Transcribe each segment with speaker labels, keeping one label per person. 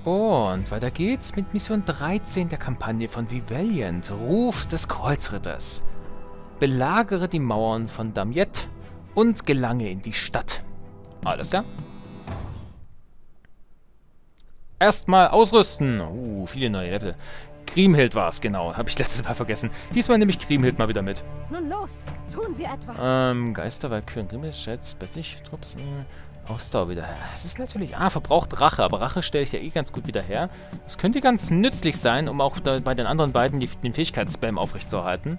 Speaker 1: Und weiter geht's mit Mission 13 der Kampagne von Vivaliant. Ruf des Kreuzritters. Belagere die Mauern von Damiette und gelange in die Stadt. Alles klar? Erstmal ausrüsten. Viele neue Level. Kriemhild war es, genau. Habe ich letztes Mal vergessen. Diesmal nehme ich Kriemhild mal wieder mit.
Speaker 2: Nun los, tun wir etwas.
Speaker 1: Geister, Valkyren, Grimmel, Schätz, Bessig, Trupps, Ausdauer wieder. Es ist natürlich... verbraucht Rache, aber Rache stelle ich ja eh ganz gut wieder her. Das könnte ganz nützlich sein, um auch da bei den anderen beiden den Fähigkeitsspam aufrechtzuerhalten.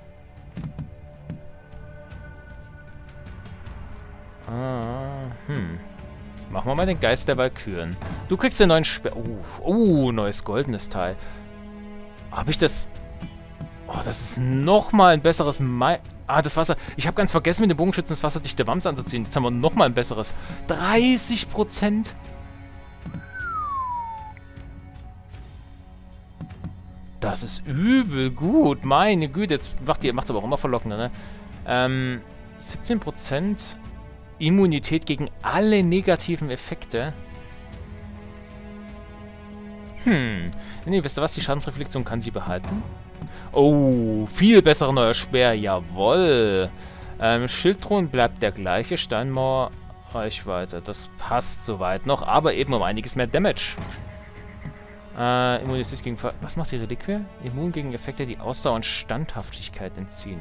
Speaker 1: Machen wir mal den Geist der Valkyren. Du kriegst den neuen Speer... neues goldenes Teil. Habe ich das... Oh, das ist nochmal ein besseres... das Wasser... Ich habe ganz vergessen, mit dem Bogenschützen das wasserdichte Wams anzuziehen. Jetzt haben wir nochmal ein besseres. 30%. Das ist übel gut. Meine Güte, jetzt macht es aber auch immer verlockender, ne? 17% Immunität gegen alle negativen Effekte. Nee, wisst ihr was? Die Schadensreflexion kann sie behalten. Oh, viel besserer neuer Speer. Jawohl. Schildthron bleibt der gleiche. Steinmauer, Reichweite. Das passt soweit noch, aber eben um einiges mehr Damage. Immunität gegen... Was macht die Reliquie? Immun gegen Effekte, die Ausdauer und Standhaftigkeit entziehen.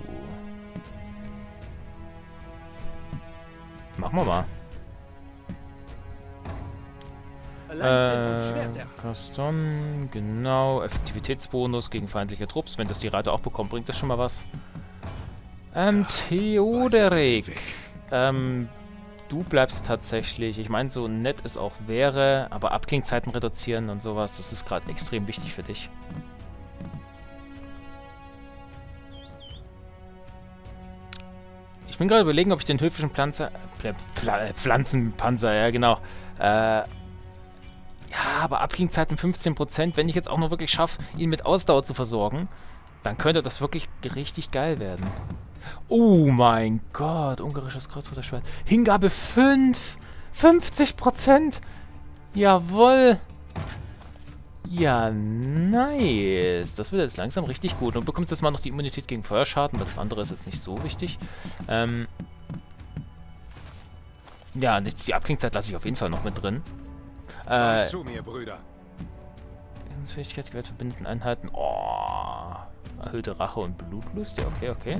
Speaker 1: Machen wir mal. Gaston, genau. Effektivitätsbonus gegen feindliche Trupps. Wenn das die Reiter auch bekommen, bringt das schon mal was. Theoderik. Du bleibst tatsächlich, ich meine, so nett es auch wäre, aber Abklingzeiten reduzieren und sowas, das ist gerade extrem wichtig für dich. Ich bin gerade überlegen, ob ich den höfischen Pflanzenpanzer, ja genau. Ja, aber Abklingzeiten 15%, wenn ich jetzt auch noch wirklich schaffe, ihn mit Ausdauer zu versorgen, dann könnte das wirklich richtig geil werden. Oh mein Gott, ungarisches Kreuzritterschwert. Hingabe 5! 50%! Jawohl! Ja, nice. Das wird jetzt langsam richtig gut. Und du bekommst jetzt mal noch die Immunität gegen Feuerschaden, weil das andere ist jetzt nicht so wichtig. Ja, die Abklingzeit lasse ich auf jeden Fall noch mit drin.
Speaker 3: Zu mir, Brüder.
Speaker 1: Fähigkeit gewährt verbindeten Einheiten. Oh, erhöhte Rache und Blutlust. Ja, okay.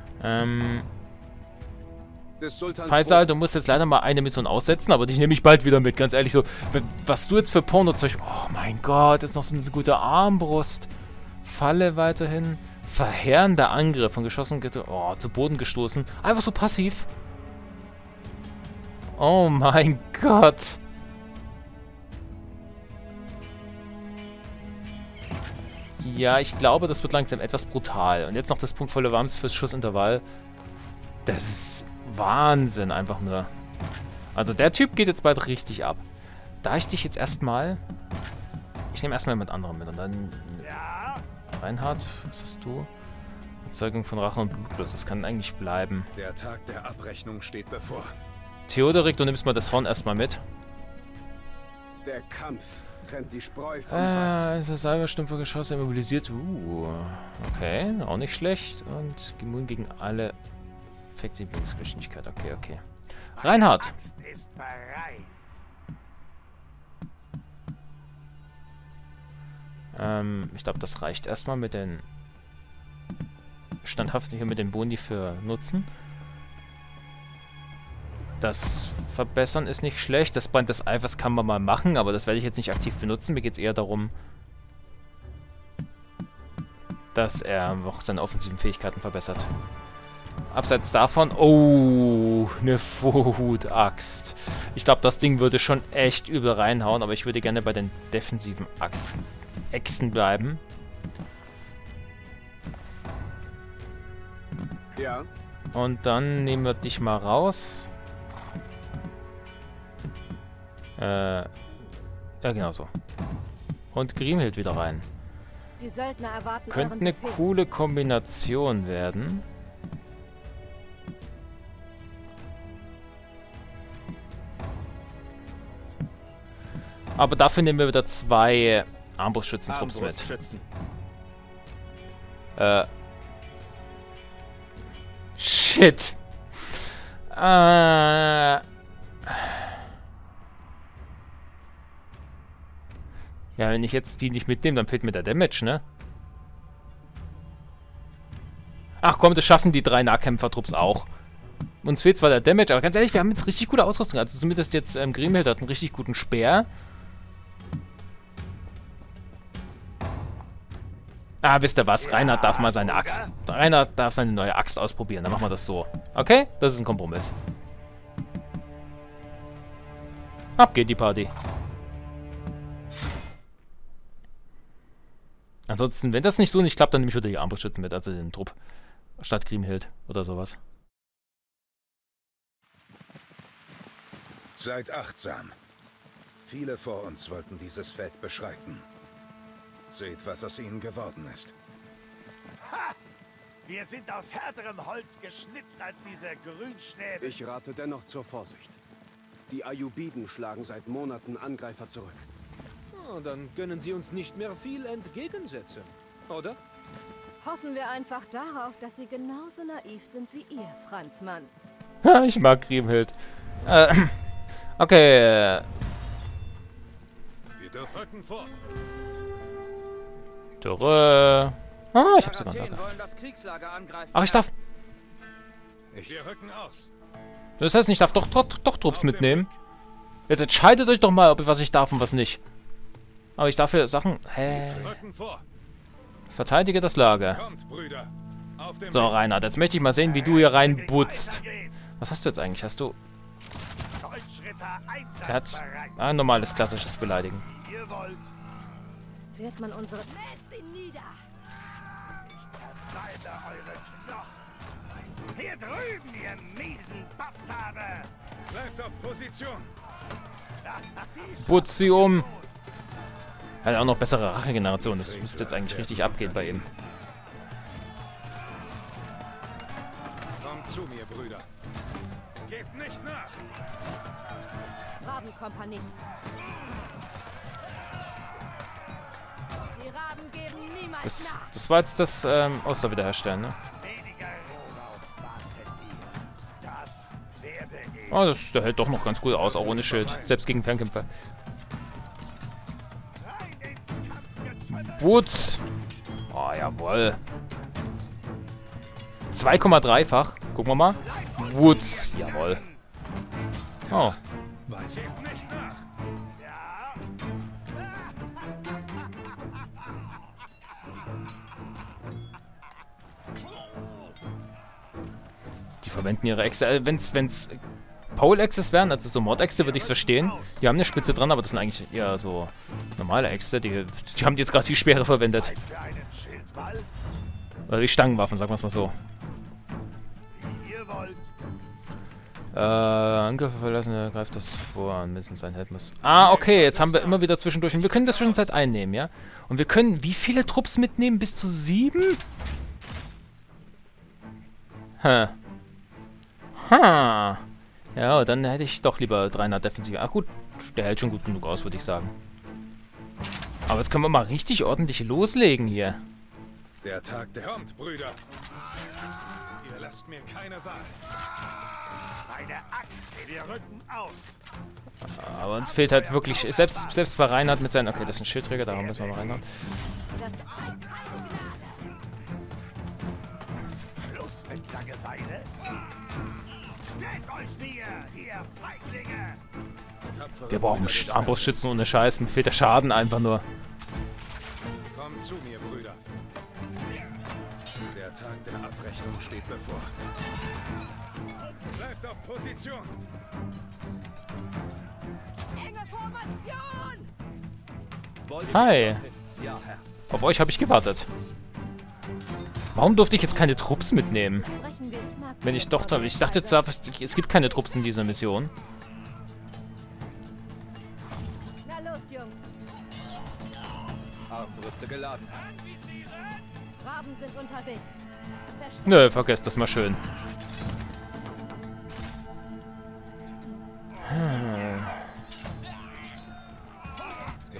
Speaker 1: Faisal, du musst jetzt leider mal eine Mission aussetzen, aber dich nehme ich bald wieder mit, ganz ehrlich. So, was du jetzt für Pornozeug... Oh mein Gott, ist noch so eine gute Armbrust. Falle weiterhin. Verheerender Angriff von geschossen... Oh, zu Boden gestoßen. Einfach so passiv. Oh mein Gott. Ja, ich glaube, das wird langsam etwas brutal. Und jetzt noch das punktvolle Wams fürs Schussintervall. Das ist Wahnsinn, einfach nur. Also der Typ geht jetzt bald richtig ab. Da ich dich jetzt erstmal... Ich nehme erstmal jemand anderen mit und dann... Reinhard, was hast du? Erzeugung von Rache und Blutfluss, das kann eigentlich bleiben.
Speaker 3: Der Tag der Abrechnung steht bevor.
Speaker 1: Theoderik, du nimmst mal das Horn erstmal mit.
Speaker 3: Der Kampf trennt die Spreu vom Weizen.
Speaker 1: Ist das Salberstumpfe Geschosse immobilisiert. Okay, auch nicht schlecht. Und immun gegen alle Effekte, Lieblingsgeschwindigkeit. Okay. Reinhard.
Speaker 3: Axt ist bereit.
Speaker 1: Ich glaube, das reicht erstmal mit den standhaften hier mit den Boni für Nutzen. Das Verbessern ist nicht schlecht. Das Band des Eifers kann man mal machen, aber das werde ich jetzt nicht aktiv benutzen. Mir geht es eher darum, dass er noch seine offensiven Fähigkeiten verbessert. Abseits davon... Oh, eine Vorhut-Axt. Ich glaube, das Ding würde schon echt übel reinhauen, aber ich würde gerne bei den defensiven Äxten bleiben.
Speaker 3: Ja.
Speaker 1: Und dann nehmen wir dich mal raus. Ja, genau so. Und Kriemhild wieder rein.
Speaker 2: Die Söldner erwarten
Speaker 1: Könnte
Speaker 2: euren
Speaker 1: eine
Speaker 2: Befehl.
Speaker 1: coole Kombination werden. Aber dafür nehmen wir wieder 2 Armbrustschützentrupps mit. Shit. Ja, wenn ich jetzt die nicht mitnehme, dann fehlt mir der Damage, ne? Ach komm, das schaffen die 3 Nahkämpfertrupps auch. Uns fehlt zwar der Damage, aber ganz ehrlich, wir haben jetzt richtig gute Ausrüstung. Also zumindest jetzt Grimhild hat einen richtig guten Speer. Ah, wisst ihr was? Reinhard darf mal seine Axt. Reinhard darf seine neue Axt ausprobieren. Dann machen wir das so. Okay? Das ist ein Kompromiss. Ab geht die Party. Ansonsten, wenn das nicht so nicht klappt, dann nehme ich wieder die Armbrustschützen mit, also den Trupp. Statt Grimhild oder sowas.
Speaker 3: Seid achtsam. Viele vor uns wollten dieses Feld beschreiten. Seht, was aus ihnen geworden ist.
Speaker 4: Ha! Wir sind aus härterem Holz geschnitzt als diese Grünschnäbel.
Speaker 3: Ich rate dennoch zur Vorsicht. Die Ayyubiden schlagen seit Monaten Angreifer zurück.
Speaker 5: Oh, dann gönnen sie uns nicht mehr viel Entgegensetzen, oder?
Speaker 2: Hoffen wir einfach darauf, dass sie genauso naiv sind wie ihr, Franzmann.
Speaker 1: Ich mag Grimhild. Okay.
Speaker 4: Wir dürfen vor.
Speaker 1: Ah, ich hab sogar einen Lager. Ach, ich darf.
Speaker 4: Wir rücken aus.
Speaker 1: Das heißt, ich darf doch Trupps mitnehmen. Jetzt entscheidet euch doch mal, was ich darf und was nicht. Aber ich darf hier Sachen... Hä? Verteidige das Lager.
Speaker 4: Kommt, Brüder. Auf dem
Speaker 1: So, Reinhard, jetzt möchte ich mal sehen, wie du hier reinbutzt. Was hast du jetzt eigentlich? Hast du... Er hat ein normales, klassisches Beleidigen.
Speaker 4: Ihr wollt.
Speaker 2: Wird man unsere... Mäht sie nieder!
Speaker 4: Ich zerschneide eure Knochen. Hier drüben, ihr miesen Bastarde. Bleibt auf Position.
Speaker 1: Putz sie um. Er hat auch noch bessere Rachegeneration. Das müsste jetzt eigentlich richtig abgehen bei ihm.
Speaker 4: Kommt zu mir, Brüder. Gebt nicht nach.
Speaker 2: Rabenkompanie. Die Raben geben niemals nach.
Speaker 1: Das war jetzt das Oster wiederherstellen, ne?
Speaker 4: Weniger worauf wartet ihr? Das werde ich.
Speaker 1: Oh, der hält doch noch ganz gut aus, auch ohne Schild. Selbst gegen Fernkämpfer. Wutz! Oh, jawoll. 2,3-fach. Gucken wir mal. Wutz! Jawoll. Oh.
Speaker 4: Weiß eben nicht nach. Ja.
Speaker 1: Die verwenden ihre Äxte. Wenn's Pole-Axes wären, also so Mord-Äxte, würde ich es verstehen. Die haben eine Spitze dran, aber das sind eigentlich eher so normale Äxte. Die haben jetzt gerade die Speere verwendet.
Speaker 4: Für einen Schildwall,
Speaker 1: Oder die Stangenwaffen, sagen wir es mal so.
Speaker 4: wie ihr wollt.
Speaker 1: Angriffe verlassen, er greift das vor. Mindestens ein Held muss... Ah, okay, jetzt haben wir immer wieder zwischendurch... Und wir können das Zwischenzeit einnehmen, ja? Und wir können wie viele Trupps mitnehmen? Bis zu 7? Ha. Ha. Ja, dann hätte ich doch lieber 300 Defensive. Ah gut, der hält schon gut genug aus, würde ich sagen. Aber jetzt können wir mal richtig ordentlich loslegen hier.
Speaker 3: Der Tag der...
Speaker 4: Kommt, Brüder. Ihr lasst mir keine Wahl. Meine Axt. Wir rücken aus.
Speaker 1: Aber uns fehlt halt wirklich... Selbst bei Reinhard mit seinen... Okay, das ist ein Schildträger, darum müssen wir mal reinhauen.
Speaker 2: Das
Speaker 4: Schluss mit Langeweile. Stellt euch mir, ihr Feiglinge.
Speaker 1: Wir brauchen Armbrustschützen ohne Scheiß. Mir fehlt der Schaden einfach nur.
Speaker 4: Kommt zu mir, Brüder.
Speaker 3: Der Tag der Abrechnung steht bevor.
Speaker 4: Bleibt auf Position.
Speaker 2: enge Formation!
Speaker 1: Hi.
Speaker 5: Ja, Herr.
Speaker 1: Auf euch habe ich gewartet. Warum durfte ich jetzt keine Trupps mitnehmen?
Speaker 2: Sprechen wir nicht mal.
Speaker 1: Wenn ich doch... Ich dachte jetzt, es gibt keine Trupps in dieser Mission.
Speaker 2: Na los, Jungs.
Speaker 5: Armbrüste geladen.
Speaker 2: Raben sind unterwegs. Versteckt.
Speaker 1: Nö, vergesst das mal schön.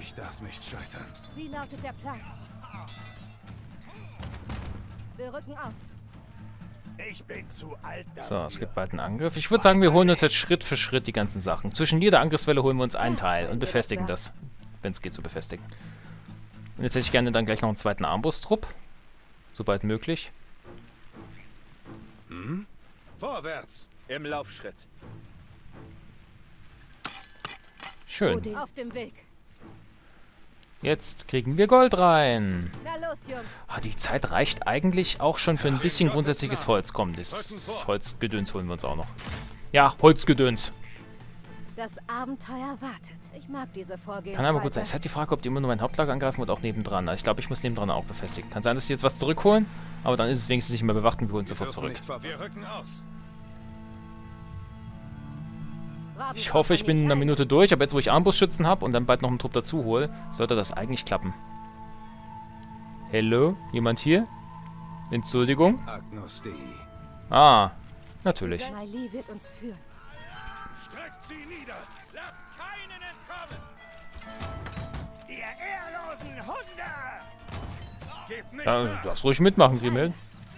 Speaker 3: Ich darf nicht scheitern.
Speaker 2: Wie lautet der Plan? Wir rücken aus.
Speaker 4: Ich bin zu alt dafür.
Speaker 1: So, es gibt bald einen Angriff. Ich würde sagen, wir holen uns jetzt Schritt für Schritt die ganzen Sachen. Zwischen jeder Angriffswelle holen wir uns einen Teil und befestigen das. Wenn es geht, zu befestigen. Und jetzt hätte ich gerne dann gleich noch einen zweiten Armbrusttrupp. Sobald möglich.
Speaker 3: Vorwärts!
Speaker 5: Im Laufschritt.
Speaker 1: Schön.
Speaker 2: Auf dem Weg.
Speaker 1: Jetzt kriegen wir Gold rein.
Speaker 2: Na los, Jungs.
Speaker 1: Ah, die Zeit reicht eigentlich auch schon für ein bisschen grundsätzliches Holz. Komm, das Holzgedöns holen wir uns auch noch. Ja, Holzgedöns.
Speaker 2: Das Abenteuer wartet. Ich mag diese Vorgehensweise.
Speaker 1: Kann aber gut sein. Es ist halt die Frage, ob die immer nur mein Hauptlager angreifen oder auch nebendran. Ich glaube, ich muss nebendran auch befestigen. Kann sein, dass die jetzt was zurückholen, aber dann ist es wenigstens nicht mehr bewacht und wir holen sofort zurück.
Speaker 3: Wir rücken aus.
Speaker 1: Ich hoffe, ich bin in einer Minute durch, aber jetzt, wo ich Armbrustschützen habe und dann bald noch einen Trupp dazu hole, sollte das eigentlich klappen. Hello? Jemand hier? Entschuldigung?
Speaker 3: Agnus Dei.
Speaker 1: Ah, natürlich.
Speaker 2: Miley wird uns führen.
Speaker 4: Streckt sie nieder! Lasst keinen entkommen! Ihr ehrlosen Hunde! Gebt nicht
Speaker 1: Ja,
Speaker 4: nach!
Speaker 1: du darfst ruhig mitmachen, Grimmel.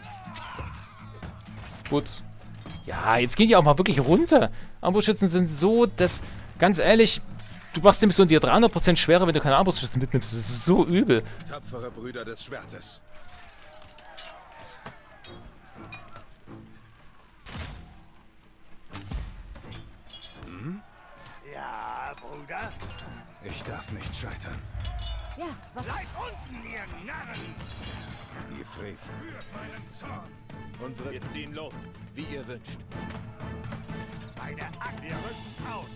Speaker 1: Gut. Ja, jetzt gehen die auch mal wirklich runter. Armbrustschützen sind so, dass, ganz ehrlich, du machst die Mission dir 300% schwerer, wenn du keine Armbrustschützen mitnimmst. Das ist so übel.
Speaker 3: Tapfere Brüder des Schwertes.
Speaker 4: Ja, Bruder?
Speaker 3: Ich darf nicht scheitern.
Speaker 2: Ja, was?
Speaker 4: Bleibt unten, ihr Narren!
Speaker 3: Die Frevel.
Speaker 4: Spürt meinen Zorn!
Speaker 5: Unsere... Wir ziehen los, wie ihr wünscht.
Speaker 4: Meine Axt! Wir rücken aus!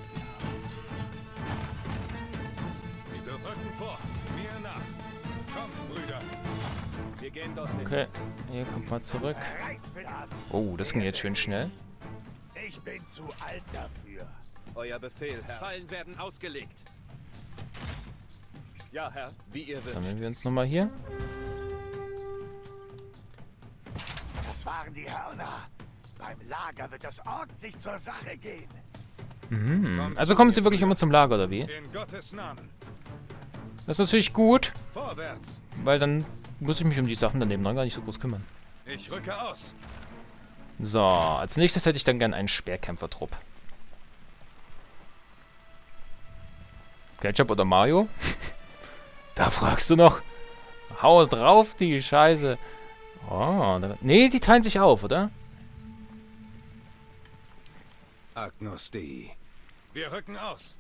Speaker 3: Wir rücken vor. Mir nach. Kommt, Brüder.
Speaker 5: Wir gehen dorthin.
Speaker 1: Okay, hier kommt mal zurück.
Speaker 4: Bereit für das!
Speaker 1: Oh, das ging jetzt schön schnell.
Speaker 4: Ich bin zu alt dafür.
Speaker 5: Euer Befehl, Herr. Fallen werden ausgelegt. Ja, Herr, wie ihr wünscht.
Speaker 1: Sammeln wir uns nochmal hier.
Speaker 4: Das waren die Hörner. Beim Lager wird es ordentlich zur Sache gehen.
Speaker 1: Mhm. Also kommen sie wirklich immer zum Lager, oder wie?
Speaker 3: In Gottes Namen.
Speaker 1: Das ist natürlich gut,
Speaker 3: Vorwärts.
Speaker 1: weil dann muss ich mich um die Sachen daneben dran gar nicht so groß kümmern.
Speaker 3: Ich rücke aus.
Speaker 1: So, als nächstes hätte ich dann gern einen Speerkämpfertrupp. Ketchup oder Mayo? Da fragst du noch. Hau drauf, die Scheiße. Oh, nee, die teilen sich auf, oder?
Speaker 3: Agnus Dei. Wir rücken aus.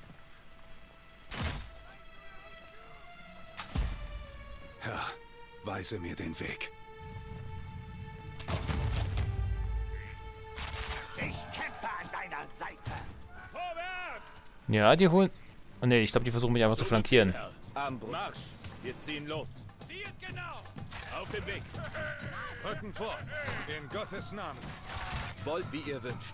Speaker 3: Herr, weise mir den Weg.
Speaker 4: Ich kämpfe an deiner Seite. Vorwärts!
Speaker 1: Ja, die holen... Oh ne, ich glaube, die versuchen mich einfach zu flankieren.
Speaker 5: Armbrust. Marsch! Wir ziehen los.
Speaker 4: Zieht genau!
Speaker 5: Auf den Weg.
Speaker 3: Rücken vor. In Gottes Namen.
Speaker 5: Wollt, wie ihr wünscht.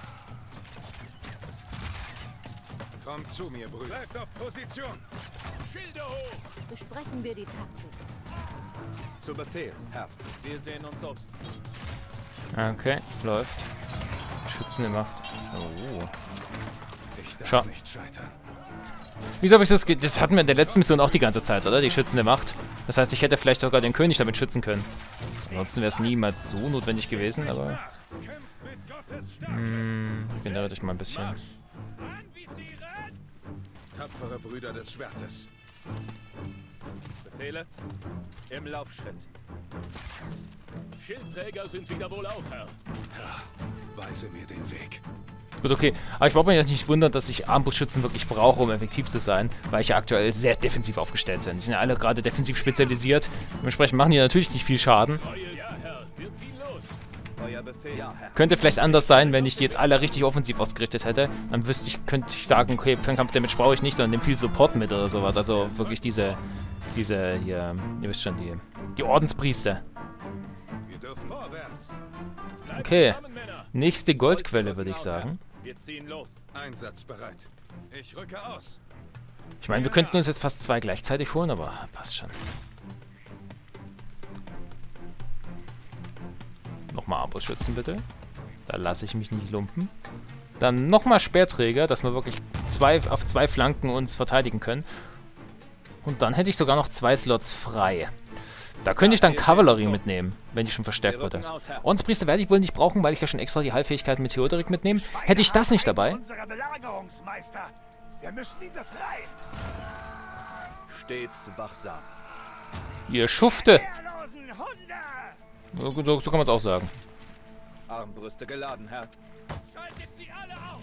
Speaker 3: Kommt zu mir, Brüder. Bleibt auf Position.
Speaker 4: Schilde hoch!
Speaker 2: Besprechen wir die Taktik.
Speaker 5: Zu Befehl, Herr. Wir sehen uns um.
Speaker 1: Okay, läuft. Schützen gemacht. Oh.
Speaker 3: Ich darf
Speaker 1: Schau.
Speaker 3: nicht scheitern.
Speaker 1: Wieso habe ich das... Das hatten wir in der letzten Mission auch die ganze Zeit, oder? Die schützende Macht. Das heißt, ich hätte vielleicht sogar den König damit schützen können. Ansonsten wäre es niemals so notwendig gewesen, aber...
Speaker 3: Kämpft mit Gottes Stärke.
Speaker 1: Regeneriert euch mal ein bisschen.
Speaker 4: Anvisieren!
Speaker 3: Tapfere Brüder des Schwertes.
Speaker 5: Befehle? Im Laufschritt.
Speaker 4: Schildträger sind wieder wohlauf, Herr.
Speaker 3: Weise mir den Weg.
Speaker 1: Gut, okay. Aber ich brauche mich nicht wundern, dass ich Armbrustschützen wirklich brauche, um effektiv zu sein, weil ich ja aktuell sehr defensiv aufgestellt bin. Die sind ja alle gerade defensiv spezialisiert. Dementsprechend machen die natürlich nicht viel Schaden.
Speaker 4: Ja, Herr, wir ziehen los.
Speaker 5: Euer Befehl, ja, Herr.
Speaker 1: Könnte vielleicht anders sein, wenn ich die jetzt alle richtig offensiv ausgerichtet hätte. Dann könnte ich sagen, okay, Fernkampfdamage brauche ich nicht, sondern nehme viel Support mit oder sowas. Also wirklich diese hier, ihr wisst schon, die Ordenspriester.
Speaker 3: Wir dürfen vorwärts.
Speaker 1: Okay. Nächste Goldquelle, würde ich sagen.
Speaker 5: Wir ziehen los.
Speaker 3: Einsatzbereit. Ich rücke aus.
Speaker 1: Ich meine, wir könnten uns jetzt fast zwei gleichzeitig holen, aber passt schon. Nochmal Armbrustschützen, bitte. Da lasse ich mich nicht lumpen. Dann nochmal Speerträger, dass wir wirklich auf 2 Flanken uns verteidigen können. Und dann hätte ich sogar noch 2 Slots frei. Da könnte ich dann Kavallerie mitnehmen, wenn die schon verstärkt wurde. Ordenspriester werde ich wohl nicht brauchen, weil ich ja schon extra die Heilfähigkeit mit Theodorik mitnehme. Hätte ich das nicht dabei...
Speaker 4: Unsere Belagerungsmeister. Wir müssen ihn befreien.
Speaker 5: Stets wachsam.
Speaker 1: Ihr Schufte!
Speaker 4: Wehrlosen Hunde!
Speaker 1: So kann man es auch sagen.
Speaker 5: Armbrüste geladen, Herr.
Speaker 4: Schaltet sie alle auf!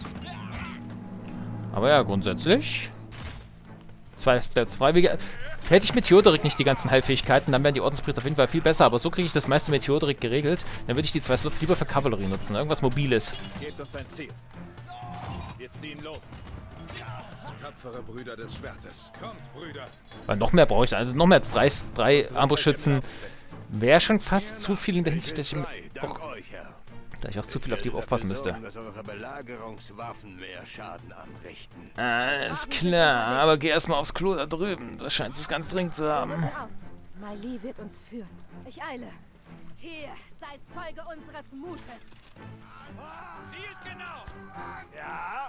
Speaker 1: Aber ja, grundsätzlich... 2 Stats frei. Hätte ich mit Theodorik nicht die ganzen Heilfähigkeiten, dann wären die Ordenspriester auf jeden Fall viel besser. Aber so kriege ich das meiste mit Theodorik geregelt. Dann würde ich die 2 Slots lieber für Kavallerie nutzen. Irgendwas Mobiles.
Speaker 5: Gebt uns ein Ziel. Wir ziehen los.
Speaker 3: Tapfere Brüder des Schwertes.
Speaker 4: Kommt, Brüder.
Speaker 1: Weil noch mehr brauche ich. Also noch mehr als 3 Armbrustschützen wäre schon fast zu viel in der Hinsicht, dass ich auch zu viel auf die aufpassen müsste.
Speaker 6: Dass eure Belagerungswaffen mehr Schaden anrichten.
Speaker 1: Ist klar, aber geh erstmal aufs Klo da drüben. Das scheint es ganz dringend zu haben.
Speaker 2: Aus. Marley wird uns führen. Ich eile. Tyr, seid Zeuge unseres Mutes.
Speaker 4: Zielt genau! Ja!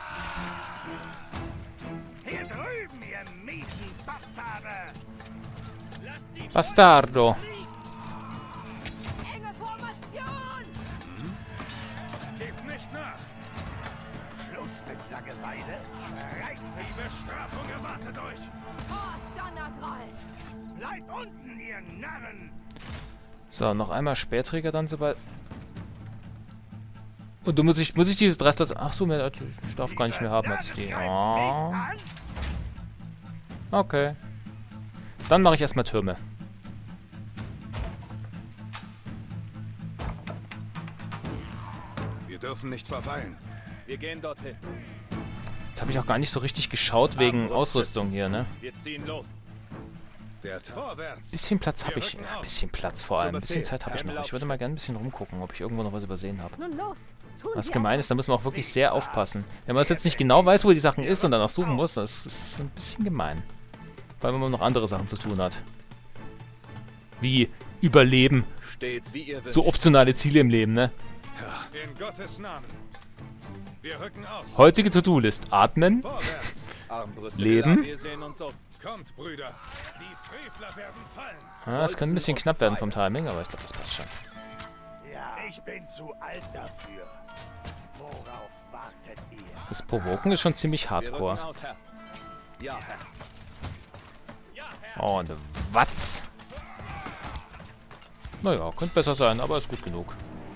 Speaker 4: Hier drüben, ihr miesen Bastarde! Lasst die
Speaker 1: Bastardo.
Speaker 2: Enge Formation!
Speaker 4: Gebt nicht nach! Schluss mit Langeweile! Die Bestrafung erwartet euch!
Speaker 2: Thors Donnergroll!
Speaker 4: Bleibt unten, ihr Narren!
Speaker 1: So, noch einmal Speerträger dann sobald... Und du muss ich dieses 3 Slots... Ach so, ich darf gar nicht mehr haben als die. Oh. Okay. Dann mache ich erstmal Türme.
Speaker 3: Wir dürfen nicht verweilen.
Speaker 5: Wir gehen dorthin.
Speaker 1: Jetzt habe ich auch gar nicht so richtig geschaut wegen Ausrüstung hier, ne?
Speaker 5: Wir ziehen los.
Speaker 3: Der Tag.
Speaker 4: Vorwärts!
Speaker 1: Bisschen Platz habe ich. Ja, ein bisschen Platz vor allem. Ein bisschen Zeit habe ich noch. Ich würde mal gerne ein bisschen rumgucken, ob ich irgendwo noch was übersehen habe.
Speaker 2: Nun los! Tun
Speaker 1: Was
Speaker 2: wir
Speaker 1: gemein ist, da muss man auch wirklich sehr aufpassen. Wenn man es jetzt nicht genau weiß, wo die Sachen ist und danach suchen muss, das ist ein bisschen gemein. Vor allem, wenn man noch andere Sachen zu tun hat. Wie Überleben.
Speaker 5: Stets wie ihr wünscht.
Speaker 1: So optionale Ziele im Leben, ne?
Speaker 4: In Gottes Namen! Wir rücken aus!
Speaker 1: Heutige To-Do-List. Atmen.
Speaker 4: Vorwärts!
Speaker 5: Armbrüste
Speaker 1: Leben.
Speaker 5: geladen. Wir sehen uns um.
Speaker 4: Kommt, Brüder! Die Frevler werden fallen!
Speaker 1: Ah, das kann ein bisschen knapp werden vom Timing, aber ich glaube, das passt schon.
Speaker 4: Ja, ich bin zu alt dafür. Worauf wartet ihr?
Speaker 1: Das Provoken ist schon ziemlich
Speaker 5: Wir rücken
Speaker 1: hardcore.
Speaker 5: aus, Herr. Ja, Herr.
Speaker 1: Oh, eine Watz. Naja, könnte besser sein, aber ist gut genug.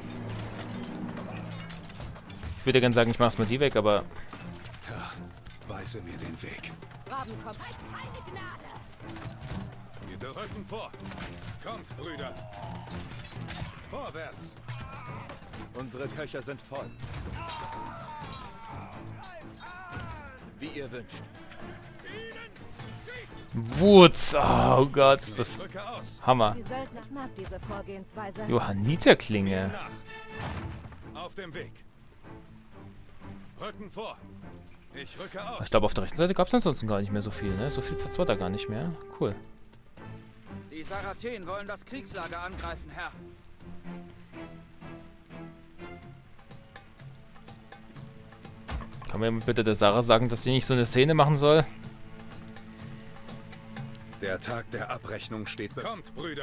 Speaker 1: Ich würde gerne sagen, ich mach's mal die weg, aber...
Speaker 3: Weise mir den Weg.
Speaker 2: Graben kommt. Keine Gnade!
Speaker 4: Wir rücken vor! Kommt, Brüder! Vorwärts!
Speaker 5: Unsere Köcher sind voll. Wie ihr wünscht.
Speaker 1: Wutz! Oh Gott, ist das
Speaker 4: Rücke aus!
Speaker 1: Hammer.
Speaker 2: Die Söldner mag diese Vorgehensweise.
Speaker 1: Johanniterklinge.
Speaker 4: Nach! Auf dem Weg! Rücken vor! Ich rücke aus!
Speaker 1: Ich glaube, auf der rechten Seite gab es ansonsten gar nicht mehr so viel, ne? So viel Platz war da gar nicht mehr. Cool.
Speaker 7: Die Sarazenen wollen das Kriegslager angreifen, Herr.
Speaker 1: Kann mir bitte der Sarah sagen, dass sie nicht so eine Szene machen soll?
Speaker 3: Der Tag der Abrechnung steht bevor.
Speaker 4: Kommt, Brüder!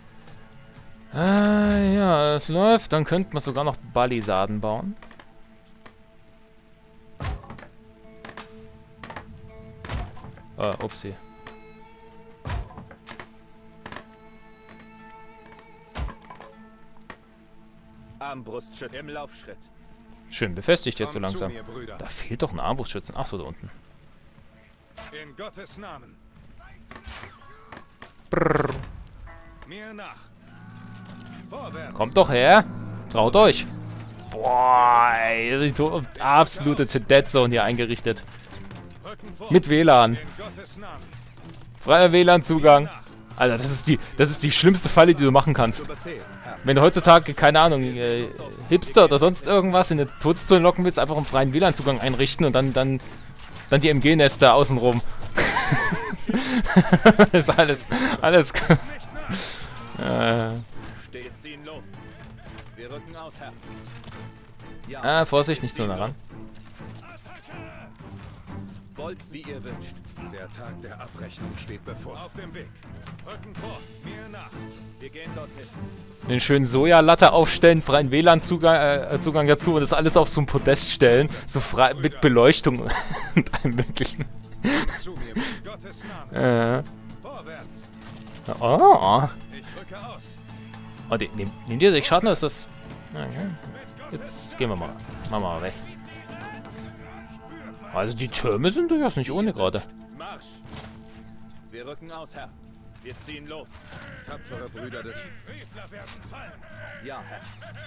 Speaker 1: Ja, es läuft. Dann könnte man sogar noch Balisaden bauen. Upsi.
Speaker 5: Armbrustschützen im Laufschritt.
Speaker 1: Schön befestigt jetzt so
Speaker 4: Kommt zu
Speaker 1: langsam.
Speaker 4: mir, Brüder.
Speaker 1: Da fehlt doch ein Armbrustschützen. Ach so, da unten.
Speaker 4: In Gottes Namen!
Speaker 1: Brrr.
Speaker 4: Mir nach! Vorwärts!
Speaker 1: Kommt doch her. Traut euch. Boah, ey, die absolute Dead Zone hier eingerichtet.
Speaker 4: Rücken vor!
Speaker 1: Mit WLAN.
Speaker 4: In Gottes Namen!
Speaker 1: Freier WLAN-Zugang. Alter, das ist die schlimmste Falle, die du machen kannst.
Speaker 5: Zu Befehl, Herr.
Speaker 1: Wenn du heutzutage, keine Ahnung, Hipster oder sonst irgendwas in eine Todeszone locken willst, einfach einen freien WLAN-Zugang einrichten und dann die MG-Nester außenrum. Das ist alles.
Speaker 5: Stets ziehen los. Wir rücken aus, Herr.
Speaker 1: Ah, Vorsicht, nicht so nah ran.
Speaker 5: Bolz, wie ihr wünscht.
Speaker 3: Der Tag der Abrechnung steht bevor.
Speaker 4: Auf dem Weg. Rücken vor. Mir nach.
Speaker 5: Wir gehen dorthin.
Speaker 1: Den schönen Sojalatte aufstellen, freien WLAN-Zugang dazu und das alles auf so ein Podest stellen. So frei mit Beleuchtung und allem möglichen.
Speaker 4: Zu mir mit Gottes Namen. Vorwärts.
Speaker 1: Oh.
Speaker 4: Ich rücke aus.
Speaker 1: Oh, nehmt ihr sich Schaden, ist das... Okay. Jetzt gehen wir mal. Machen wir mal weg. Also die Türme sind durchaus nicht ohne gerade.
Speaker 5: Marsch! Wir rücken aus, Herr. Wir ziehen los.
Speaker 3: Tapfere Brüder des...
Speaker 4: Frevler werden fallen.
Speaker 5: Ja, Herr.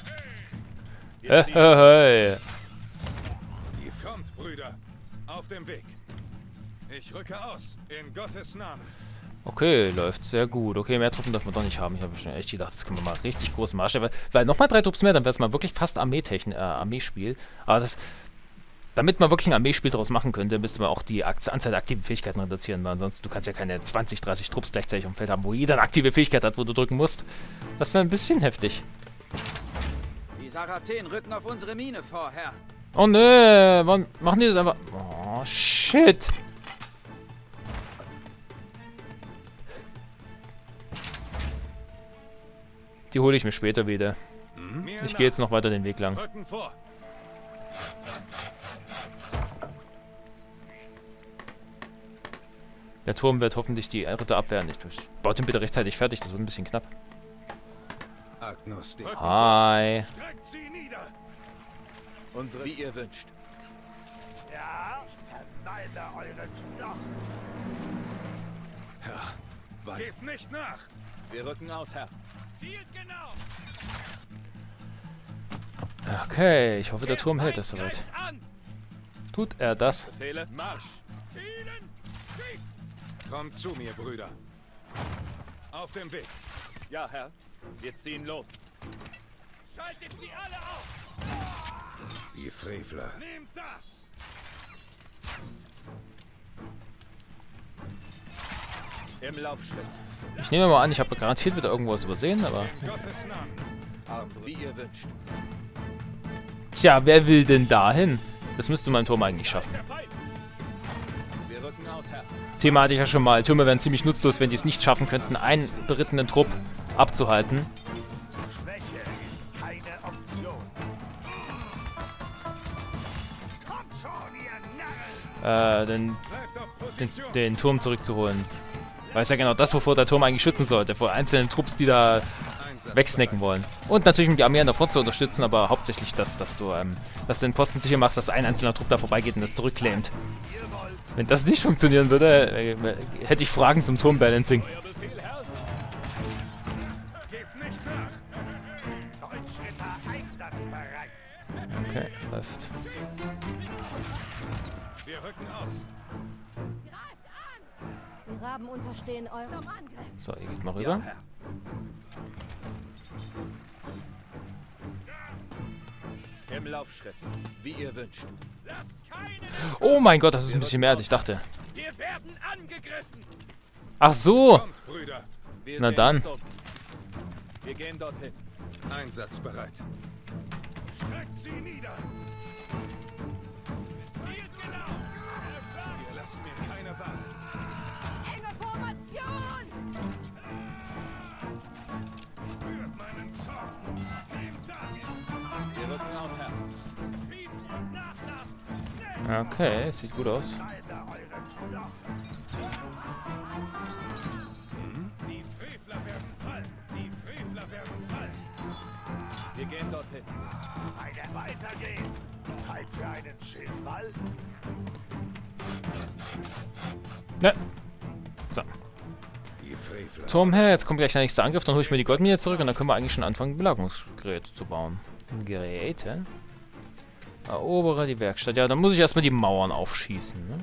Speaker 1: Hey.
Speaker 4: Kommt, Brüder. Auf dem Weg. Ich rücke aus. In Gottes Namen.
Speaker 1: Okay, läuft sehr gut. Okay, mehr Truppen darf man doch nicht haben. Ich habe schon echt gedacht, das können wir mal richtig groß Marsch. Weil nochmal 3 Trupps mehr, dann wäre es mal wirklich fast Armeespiel. Aber das... Damit man wirklich ein Armeespiel daraus machen könnte, müsste man auch die Anzahl der aktiven Fähigkeiten reduzieren, weil ansonsten du kannst ja keine 20, 30 Trupps gleichzeitig im Feld haben, wo jeder eine aktive Fähigkeit hat, wo du drücken musst. Das wäre ein bisschen heftig.
Speaker 7: Die Sarazenen rücken auf unsere Mine vor, Herr.
Speaker 1: Oh ne, wann machen die das einfach? Oh, shit. Die hole ich mir später wieder. Ich gehe jetzt noch weiter den Weg lang.
Speaker 4: Rücken vor.
Speaker 1: Der Turm wird hoffentlich die Ritter abwehren. Baut ihn bitte rechtzeitig fertig, das wird ein bisschen knapp.
Speaker 3: Agnostik.
Speaker 1: Hi.
Speaker 4: Streckt sie nieder.
Speaker 5: Unsere, wie ihr wünscht.
Speaker 4: Ja. Ich zermalme eure Knochen.
Speaker 3: Weiß.
Speaker 4: Gebt nicht nach.
Speaker 5: Wir rücken aus, Herr.
Speaker 4: Zielt genau.
Speaker 1: Okay, ich hoffe, der Turm hält das soweit.
Speaker 4: An.
Speaker 1: Tut er das?
Speaker 5: Befehle, Marsch!
Speaker 4: Zielen. Schieß. Kommt zu mir, Brüder. Auf dem Weg.
Speaker 5: Ja, Herr. Wir ziehen los.
Speaker 4: Schaltet sie alle auf.
Speaker 3: Die Frevler.
Speaker 4: Nehmt das.
Speaker 5: Im Laufschritt.
Speaker 1: Ich nehme mal an, ich habe garantiert wieder irgendwas übersehen, aber...
Speaker 4: In Gottes Namen.
Speaker 5: Arm, wie ihr wünscht.
Speaker 1: Tja, wer will denn dahin? Das müsste mein Turm eigentlich schaffen.
Speaker 4: Der Feind.
Speaker 5: Wir rücken aus, Herr.
Speaker 1: Thema hatte ich ja schon mal. Türme wären ziemlich nutzlos, wenn die es nicht schaffen könnten, einen berittenen Trupp abzuhalten.
Speaker 4: Schwäche ist keine Option. Kommt schon, ihr Narren. Bleibt auf Position.
Speaker 1: Den Turm zurückzuholen. Weiß ja genau das, wovor der Turm eigentlich schützen sollte. Vor einzelnen Trupps, die da wegsnacken wollen. Und natürlich, um die Armee an der Front zu unterstützen, aber hauptsächlich, dass du den Posten sicher machst, dass ein einzelner Trupp da vorbeigeht und das zurückclaimt. Wenn das nicht funktionieren würde, hätte ich Fragen zum Turmbalancing.
Speaker 4: Euer Befehl, Herr. Gebt nicht nach. Deutschritter einsatzbereit.
Speaker 1: Okay, läuft.
Speaker 4: Wir rücken aus.
Speaker 2: Greift an! Die Raben unterstehen eurem Angriff.
Speaker 1: So, ihr geht mal rüber.
Speaker 5: Herr. Im Laufschritt. Wie ihr wünscht.
Speaker 4: Lasst keinen.
Speaker 1: Oh mein Gott, das ist ein bisschen mehr, als ich dachte.
Speaker 4: Wir werden angegriffen.
Speaker 1: Ach so!
Speaker 4: Kommt, Brüder.
Speaker 5: Wir
Speaker 1: Na
Speaker 5: sehen
Speaker 1: dann.
Speaker 5: uns um. Wir gehen dorthin.
Speaker 3: Einsatzbereit.
Speaker 4: Streckt sie nieder. Zielt genau. Ihr lasst mir keine Wahl.
Speaker 2: Enge Formation!
Speaker 4: Spürt meinen Zorn. Nehmt das.
Speaker 5: Wir rücken aus, Herr.
Speaker 4: Schießen und nachladen. Schnell.
Speaker 1: Okay, sieht gut aus.
Speaker 4: Alter, eure Knochen. Die Frevler werden fallen. Die Frevler werden fallen.
Speaker 5: Wir gehen dorthin.
Speaker 4: Weiter geht's. Zeit für einen Schildwall.
Speaker 1: Ne. So.
Speaker 3: Die Frevler.
Speaker 1: Turmherr, jetzt kommt gleich der nächste Angriff, dann hole ich mir die Goldmine zurück und dann können wir eigentlich schon anfangen, Belagerungsgeräte zu bauen. Geräte? Erobere die Werkstatt. Ja, dann muss ich erstmal die Mauern aufschießen, ne?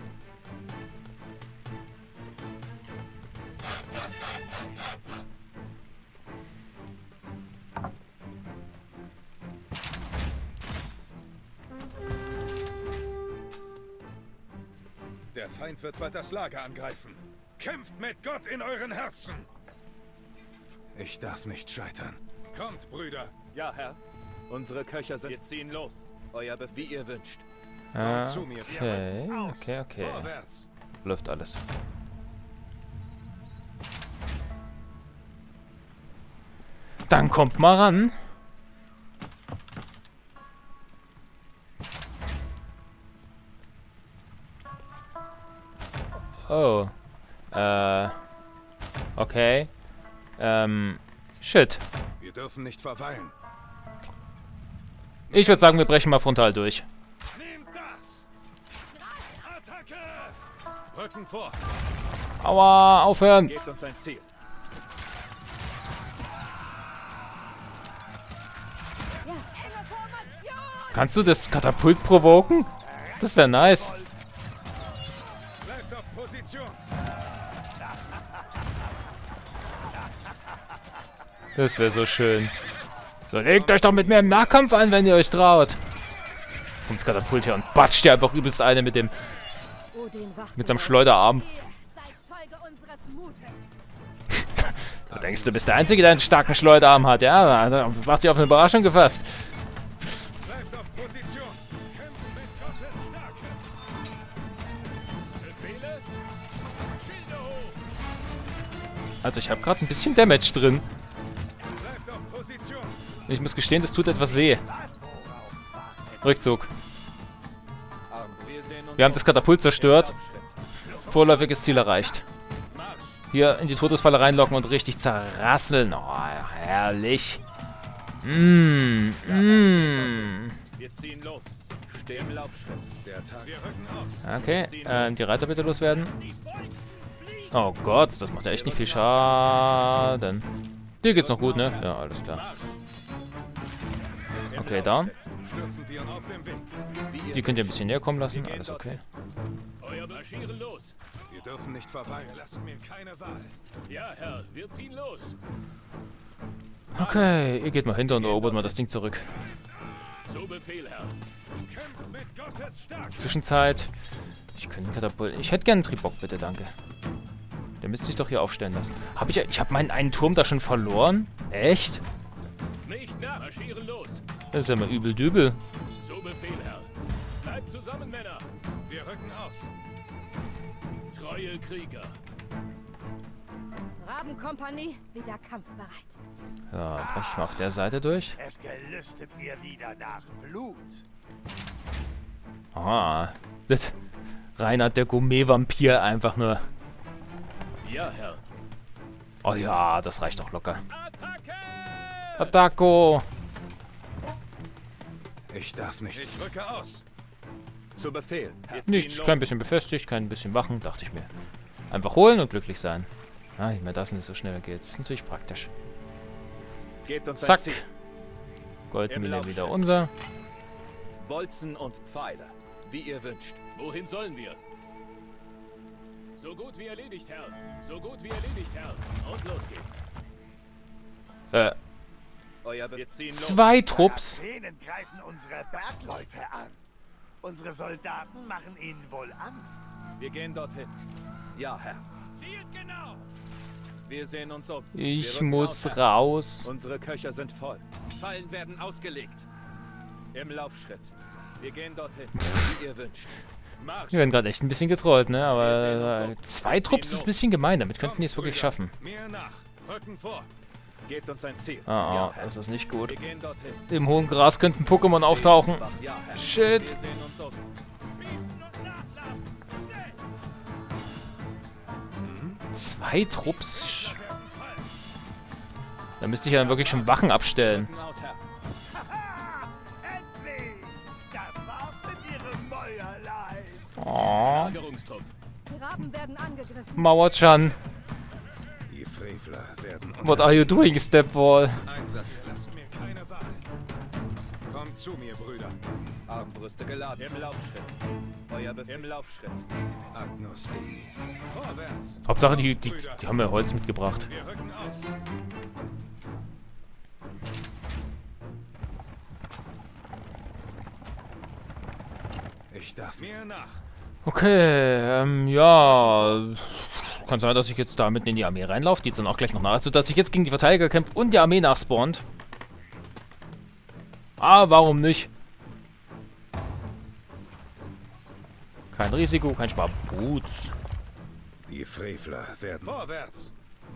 Speaker 3: Der Feind wird bald das Lager angreifen.
Speaker 4: Kämpft mit Gott in euren Herzen.
Speaker 3: Ich darf nicht scheitern.
Speaker 4: Kommt, Brüder.
Speaker 5: Ja, Herr. Unsere Köcher sind... Wir ziehen los.
Speaker 7: Euer Befehl, wie ihr wünscht.
Speaker 1: Okay.
Speaker 3: Vorwärts.
Speaker 1: Läuft alles. Dann kommt mal ran. Oh. Okay. Shit.
Speaker 3: Wir dürfen nicht verweilen.
Speaker 1: Ich würde sagen, wir brechen mal frontal durch.
Speaker 4: Nehmt das! Attacke! Rücken vor!
Speaker 1: Aua, aufhören!
Speaker 7: Gebt uns ein Ziel.
Speaker 2: Ja, enge Formation!
Speaker 1: Kannst du das Katapult provoken? Das wäre nice.
Speaker 3: Bleibt auf Position.
Speaker 1: Das wäre so schön. So, legt euch doch mit mir im Nahkampf an, wenn ihr euch traut. Kommt das Katapult her und batscht dir einfach übelst eine mit dem...
Speaker 2: Odin wacht
Speaker 1: Mit seinem
Speaker 2: über
Speaker 1: Schleuderarm.
Speaker 2: uns. Seid Zeuge unseres Mutes.
Speaker 1: Du denkst, du bist der Einzige, der einen starken Schleuderarm hat. Ja, da macht ihr auf eine Überraschung gefasst.
Speaker 3: Bleibt auf Position.
Speaker 4: Kämpft mit Gottes Stärke! Befehle? Schilde hoch!
Speaker 1: Also ich habe gerade ein bisschen Damage drin.
Speaker 3: Bleibt auf Position.
Speaker 1: Ich muss gestehen, das tut etwas weh. Rückzug.
Speaker 7: Wir sehen uns
Speaker 1: Wir haben das Katapult zerstört.
Speaker 7: Laufschritt.
Speaker 1: Vorläufiges Ziel erreicht.
Speaker 4: Marsch!
Speaker 1: Hier in die Todesfalle reinlocken und richtig zerrasseln. Oh, herrlich. Mm.
Speaker 7: Wir ziehen los. Steh im Laufschritt.
Speaker 3: Der Tag.
Speaker 4: Wir rücken aus!
Speaker 1: Okay, die Reiter bitte loswerden. Oh Gott, das macht ja echt nicht viel Schaden. Dir geht's noch gut, ne? Ja, alles klar. Okay, da.
Speaker 3: Stürzen wir uns auf den Weg.
Speaker 1: Die könnt ihr ein bisschen näher kommen lassen. Alles okay.
Speaker 4: Euer Marschieren los!
Speaker 3: Wir dürfen nicht verweilen.
Speaker 4: Lasst mir keine Wahl! Ja, Herr, wir ziehen los!
Speaker 1: Okay, ihr geht mal hinter und erobert mal das Ding zurück.
Speaker 4: So Befehl, Herr! Kämpft mit Gottes Stärke!
Speaker 1: Zwischenzeit. Ich könnte einen Katapult. Ich hätte gerne einen Tribock, bitte, danke. Der müsste sich doch hier aufstellen lassen. Ich habe meinen einen Turm da schon verloren? Echt?
Speaker 4: Nicht nach! Marschieren los!
Speaker 1: Das ist ja mal übel dübel.
Speaker 4: So Befehl, Herr! Bleibt zusammen, Männer! Wir rücken aus! Treue Krieger!
Speaker 2: Rabenkompanie wieder kampfbereit.
Speaker 1: Ja, brech ich mal auf der Seite durch.
Speaker 6: Es gelüstet mir wieder nach Blut.
Speaker 1: Ah, das Reinhard der Gourmet-Vampir einfach nur.
Speaker 4: Ja, Herr!
Speaker 1: Oh ja, das reicht doch locker.
Speaker 4: Attacke!
Speaker 1: Attacco!
Speaker 3: Ich darf nicht.
Speaker 4: Ich rücke aus!
Speaker 7: Zu Befehl. Herr.
Speaker 1: Nichts, kein bisschen befestigt, kein bisschen wachen, dachte ich mir. Einfach holen und glücklich sein. Ah, ich meine, dass es so schneller geht. Das ist natürlich praktisch.
Speaker 7: Gebt uns ein
Speaker 1: Zack.
Speaker 7: Ziel.
Speaker 1: Goldmine wieder unser.
Speaker 7: Bolzen und Pfeile. Wie ihr wünscht.
Speaker 4: Wohin sollen wir? So gut wie erledigt, Herr! So gut wie erledigt, Herr! Und los geht's!
Speaker 7: Euer Befehl. Wir ziehen los.
Speaker 1: 2 Trupps.
Speaker 6: Sarazenen greifen unsere Bergleute an. Unsere Soldaten machen ihnen wohl Angst.
Speaker 7: Wir gehen dorthin. Ja, Herr.
Speaker 4: Zielt genau!
Speaker 7: Wir sehen uns um. Wir
Speaker 1: Ich
Speaker 7: rücken
Speaker 1: muss
Speaker 7: aus, Herr.
Speaker 1: raus.
Speaker 7: Unsere Köcher sind voll. Fallen werden ausgelegt. Im Laufschritt. Wir gehen dorthin, wie ihr wünscht.
Speaker 4: Marsch!
Speaker 1: Wir werden gerade echt ein bisschen getrollt, ne?
Speaker 7: Wir
Speaker 1: Aber
Speaker 7: sehen uns um.
Speaker 1: 2 Trupps ist ein bisschen gemein. Damit könnten die es wirklich
Speaker 4: Brüder.
Speaker 1: schaffen.
Speaker 4: Mir nach! Rücken vor!
Speaker 7: Gebt uns ein Ziel.
Speaker 1: Ah,
Speaker 7: Ja, Herr.
Speaker 1: das ist nicht gut.
Speaker 7: Wir gehen dorthin.
Speaker 1: Im hohen Gras könnten Pokémon auftauchen.
Speaker 7: Ja, Herr.
Speaker 1: Shit.
Speaker 7: Wir sehen uns um.
Speaker 4: Schießen und nachladen! Schnell!
Speaker 1: 2 Trupps?
Speaker 4: Werden fallen!
Speaker 1: Da müsste ich ja dann wirklich schon Wachen abstellen.
Speaker 7: Rücken aus, Herr.
Speaker 6: Haha! Endlich! Das war's mit ihrem Mäuerlein.
Speaker 1: Oh,
Speaker 4: Lagerungstrupp!
Speaker 2: Die Raben werden angegriffen.
Speaker 1: Mauerchan.
Speaker 3: Die Frevler werden
Speaker 1: What are you doing, Stepwall?
Speaker 3: Einsatz.
Speaker 4: Lasst mir keine Wahl!
Speaker 3: Kommt zu mir, Brüder.
Speaker 7: Armbrüste geladen. Im Laufschritt. Euer Befehl. Im Laufschritt.
Speaker 3: Agnus Dei.
Speaker 4: Vorwärts!
Speaker 1: Hauptsache, die haben mir Holz mitgebracht.
Speaker 4: Wir rücken aus!
Speaker 3: Ich darf
Speaker 4: Mir nach!
Speaker 1: Okay, ja. Kann sein, dass ich jetzt da mitten in die Armee reinlaufe. Die jetzt dann auch gleich noch nach. Also, dass ich jetzt gegen die Verteidiger kämpfe und die Armee nachspawnt. Ah, warum nicht? Kein Risiko, kein Sparbut.
Speaker 3: Die Frevler werden...
Speaker 4: Vorwärts!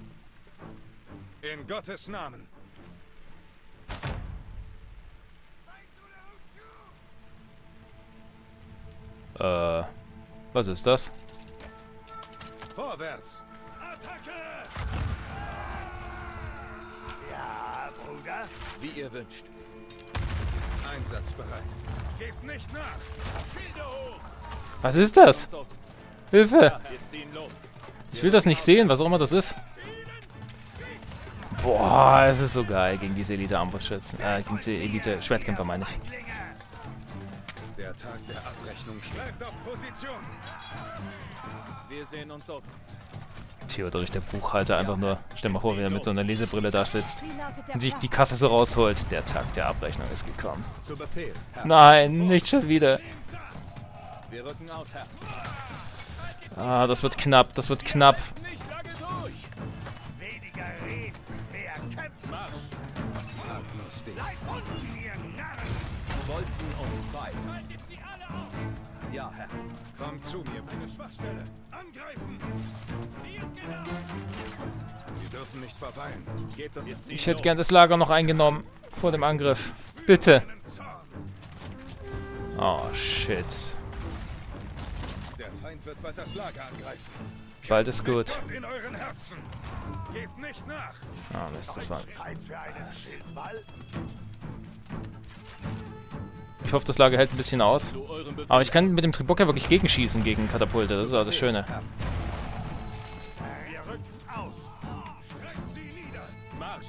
Speaker 4: In Gottes Namen!
Speaker 1: Was ist das?
Speaker 4: Vorwärts! Attacke!
Speaker 6: Ja, Bruder.
Speaker 7: Wie ihr wünscht.
Speaker 4: Einsatzbereit. Gebt nicht nach! Schilde hoch!
Speaker 1: Was ist das?
Speaker 7: So,
Speaker 1: Hilfe!
Speaker 7: wir ziehen los.
Speaker 1: Ich will das nicht sehen, was auch immer das ist. Boah, es ist so geil gegen diese Elite-Armbrustschützen. Gegen diese Elite-Schwertkämpfer, meine ich.
Speaker 4: Der Tag der Abrechnung bleibt auf Position!
Speaker 7: Wir sehen uns um.
Speaker 1: Theodorich, der Buchhalter, einfach nur... Stell mal vor, wie er mit so einer Lesebrille da sitzt
Speaker 2: Wie lautet der
Speaker 1: und sich
Speaker 2: Plan?
Speaker 1: die Kasse so rausholt. Der Tag der Abrechnung ist gekommen.
Speaker 7: Zu Befehl, Herr.
Speaker 1: Nein, nicht schon wieder.
Speaker 7: Wir rücken aus, Herr.
Speaker 1: Ah, das wird knapp, das wird knapp.
Speaker 7: Nicht lange durch.
Speaker 6: Weniger reden, mehr kämpfen.
Speaker 7: Marsch.
Speaker 4: Agnostik.
Speaker 6: Bleib unten, ihr Narren.
Speaker 7: Bolzen und Pfeil. Ja, Herr.
Speaker 4: Kommt zu mir, meine Schwachstelle. Angreifen! Wir dürfen nicht verweilen.
Speaker 7: Gebt uns jetzt
Speaker 1: Ich hätte gern das Lager noch eingenommen vor dem Angriff. Bitte.
Speaker 4: Einen Zorn.
Speaker 1: Oh, shit.
Speaker 4: Der Feind wird bald das Lager angreifen.
Speaker 1: Bald ist gut.
Speaker 4: Gott in euren Herzen. Gebt nicht nach.
Speaker 1: Ah, Mist, das war...
Speaker 6: Zeit für einen Schildwall.
Speaker 1: Ich hoffe, das Lager hält ein bisschen aus.
Speaker 7: zu eurem Befehl.
Speaker 1: Aber ich kann mit dem Tribucker wirklich gegenschießen gegen Katapulte. Das ist auch das Schöne.
Speaker 6: Wir rücken aus.
Speaker 4: Streckt sie nieder.
Speaker 7: Marsch.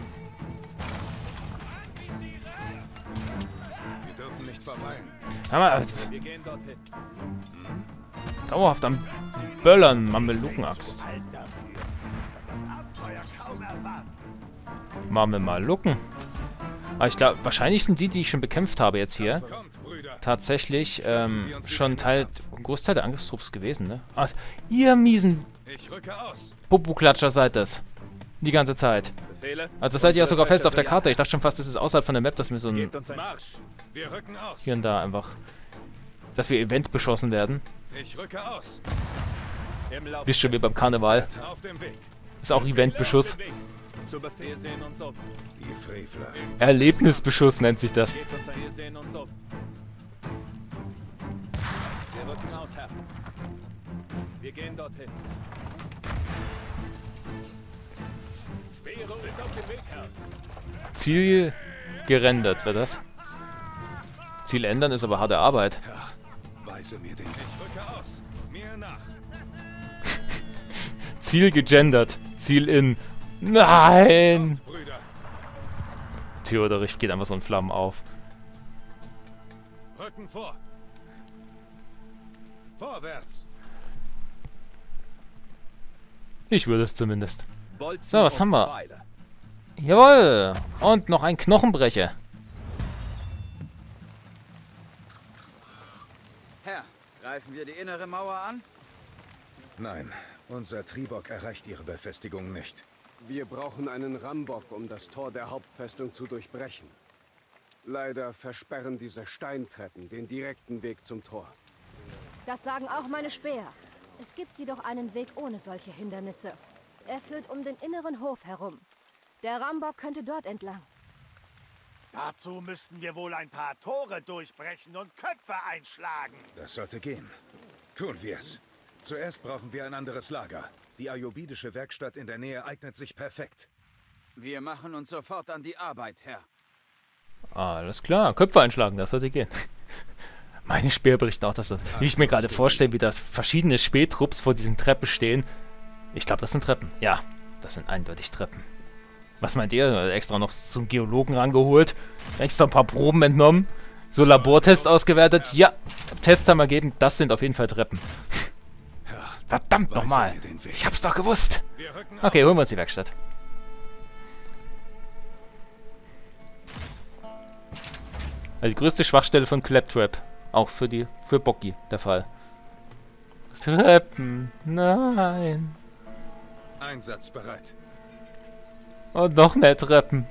Speaker 4: Wir dürfen nicht verweilen.
Speaker 1: Hammer,
Speaker 7: Wir gehen dorthin.
Speaker 1: dauerhaft am Böllern, Mamelukenaxt.
Speaker 6: Halt dafür. Das Abenteuer kaum erwarten.
Speaker 1: Mameluken. Aber ich glaube, wahrscheinlich sind die ich schon bekämpft habe jetzt hier,
Speaker 4: Kommt, Brüder.
Speaker 1: tatsächlich schon ein Großteil der Angriffstrupps gewesen, ne? Ah, ihr miesen
Speaker 4: Ich rücke aus.
Speaker 1: Popo-Klatscher seid es. Die ganze Zeit.
Speaker 7: Befehle.
Speaker 1: Also seid ihr ja
Speaker 7: Unsere
Speaker 1: sogar fest auf der
Speaker 7: Presse-
Speaker 1: Karte. Ich dachte schon fast, das ist außerhalb von der Map, dass mir so ein...
Speaker 7: Gebt uns ein Marsch.
Speaker 4: Wir rücken aus.
Speaker 1: Hier und da einfach... Dass wir Event beschossen werden.
Speaker 4: Ich rücke aus.
Speaker 7: Im Lauf.
Speaker 1: Wisst schon, wie beim Karneval.
Speaker 4: Auf dem Weg.
Speaker 1: Ist auch Eventbeschuss.
Speaker 7: Zu Befehl sehen uns um.
Speaker 3: Die Frevler.
Speaker 1: Erlebnisbeschuss nennt sich das.
Speaker 7: Gebt uns ein, wir sehen uns um. Wir rücken aus, Herr. Wir gehen dorthin. Speere sind auf dem Weg, Herr.
Speaker 1: Ziel gerendert, wird das? Ziel ändern ist aber harte Arbeit.
Speaker 3: Weise mir den Weg.
Speaker 4: Ich rücke aus. Mir nach.
Speaker 1: Ziel gegendert. Ziel in. Nein!
Speaker 4: Brüder.
Speaker 1: Theodorich geht einfach so in Flammen auf.
Speaker 4: Rücken vor. Vorwärts.
Speaker 1: Ich würde es zumindest.
Speaker 7: Bolzen
Speaker 1: So, was
Speaker 7: und
Speaker 1: haben wir?
Speaker 7: Pfeile.
Speaker 1: Jawohl! Und noch ein Knochenbrecher.
Speaker 8: Herr, greifen wir die innere Mauer an?
Speaker 3: Nein, unser Tribok erreicht ihre Befestigung nicht.
Speaker 5: Wir brauchen einen Rambock, um das Tor der Hauptfestung zu durchbrechen. Leider versperren diese Steintreppen den direkten Weg zum Tor.
Speaker 2: Das sagen auch meine Späher. Es gibt jedoch einen Weg ohne solche Hindernisse. Er führt um den inneren Hof herum. Der Rambock könnte dort entlang.
Speaker 6: Dazu müssten wir wohl ein paar Tore durchbrechen und Köpfe einschlagen.
Speaker 3: Das sollte gehen. Tun wir's. Zuerst brauchen wir ein anderes Lager. Die ayurvedische Werkstatt in der Nähe eignet sich perfekt.
Speaker 8: Wir machen uns sofort an die Arbeit, Herr.
Speaker 1: Alles klar. Köpfe einschlagen, das sollte gehen. Meine Speer berichten auch, dass das... Wie ich mir gerade vorstelle, wie da verschiedene Spähtrupps vor diesen Treppen stehen. Ich glaube, das sind Treppen. Ja, das sind eindeutig Treppen. Was meint ihr? Extra noch zum Geologen rangeholt. Extra ein paar Proben entnommen. So Labortests ausgewertet. Ja, Tests haben ergeben, das sind auf jeden Fall Treppen. Verdammt
Speaker 3: Weise
Speaker 1: nochmal.
Speaker 3: mir den Weg.
Speaker 1: Ich hab's doch gewusst.
Speaker 4: Wir rücken
Speaker 1: Okay,
Speaker 4: aus.
Speaker 1: holen wir uns die Werkstatt. Also die größte Schwachstelle von Claptrap. Auch für Bocky der Fall. Treppen. Nein.
Speaker 4: Einsatzbereit.
Speaker 1: Und noch mehr Treppen.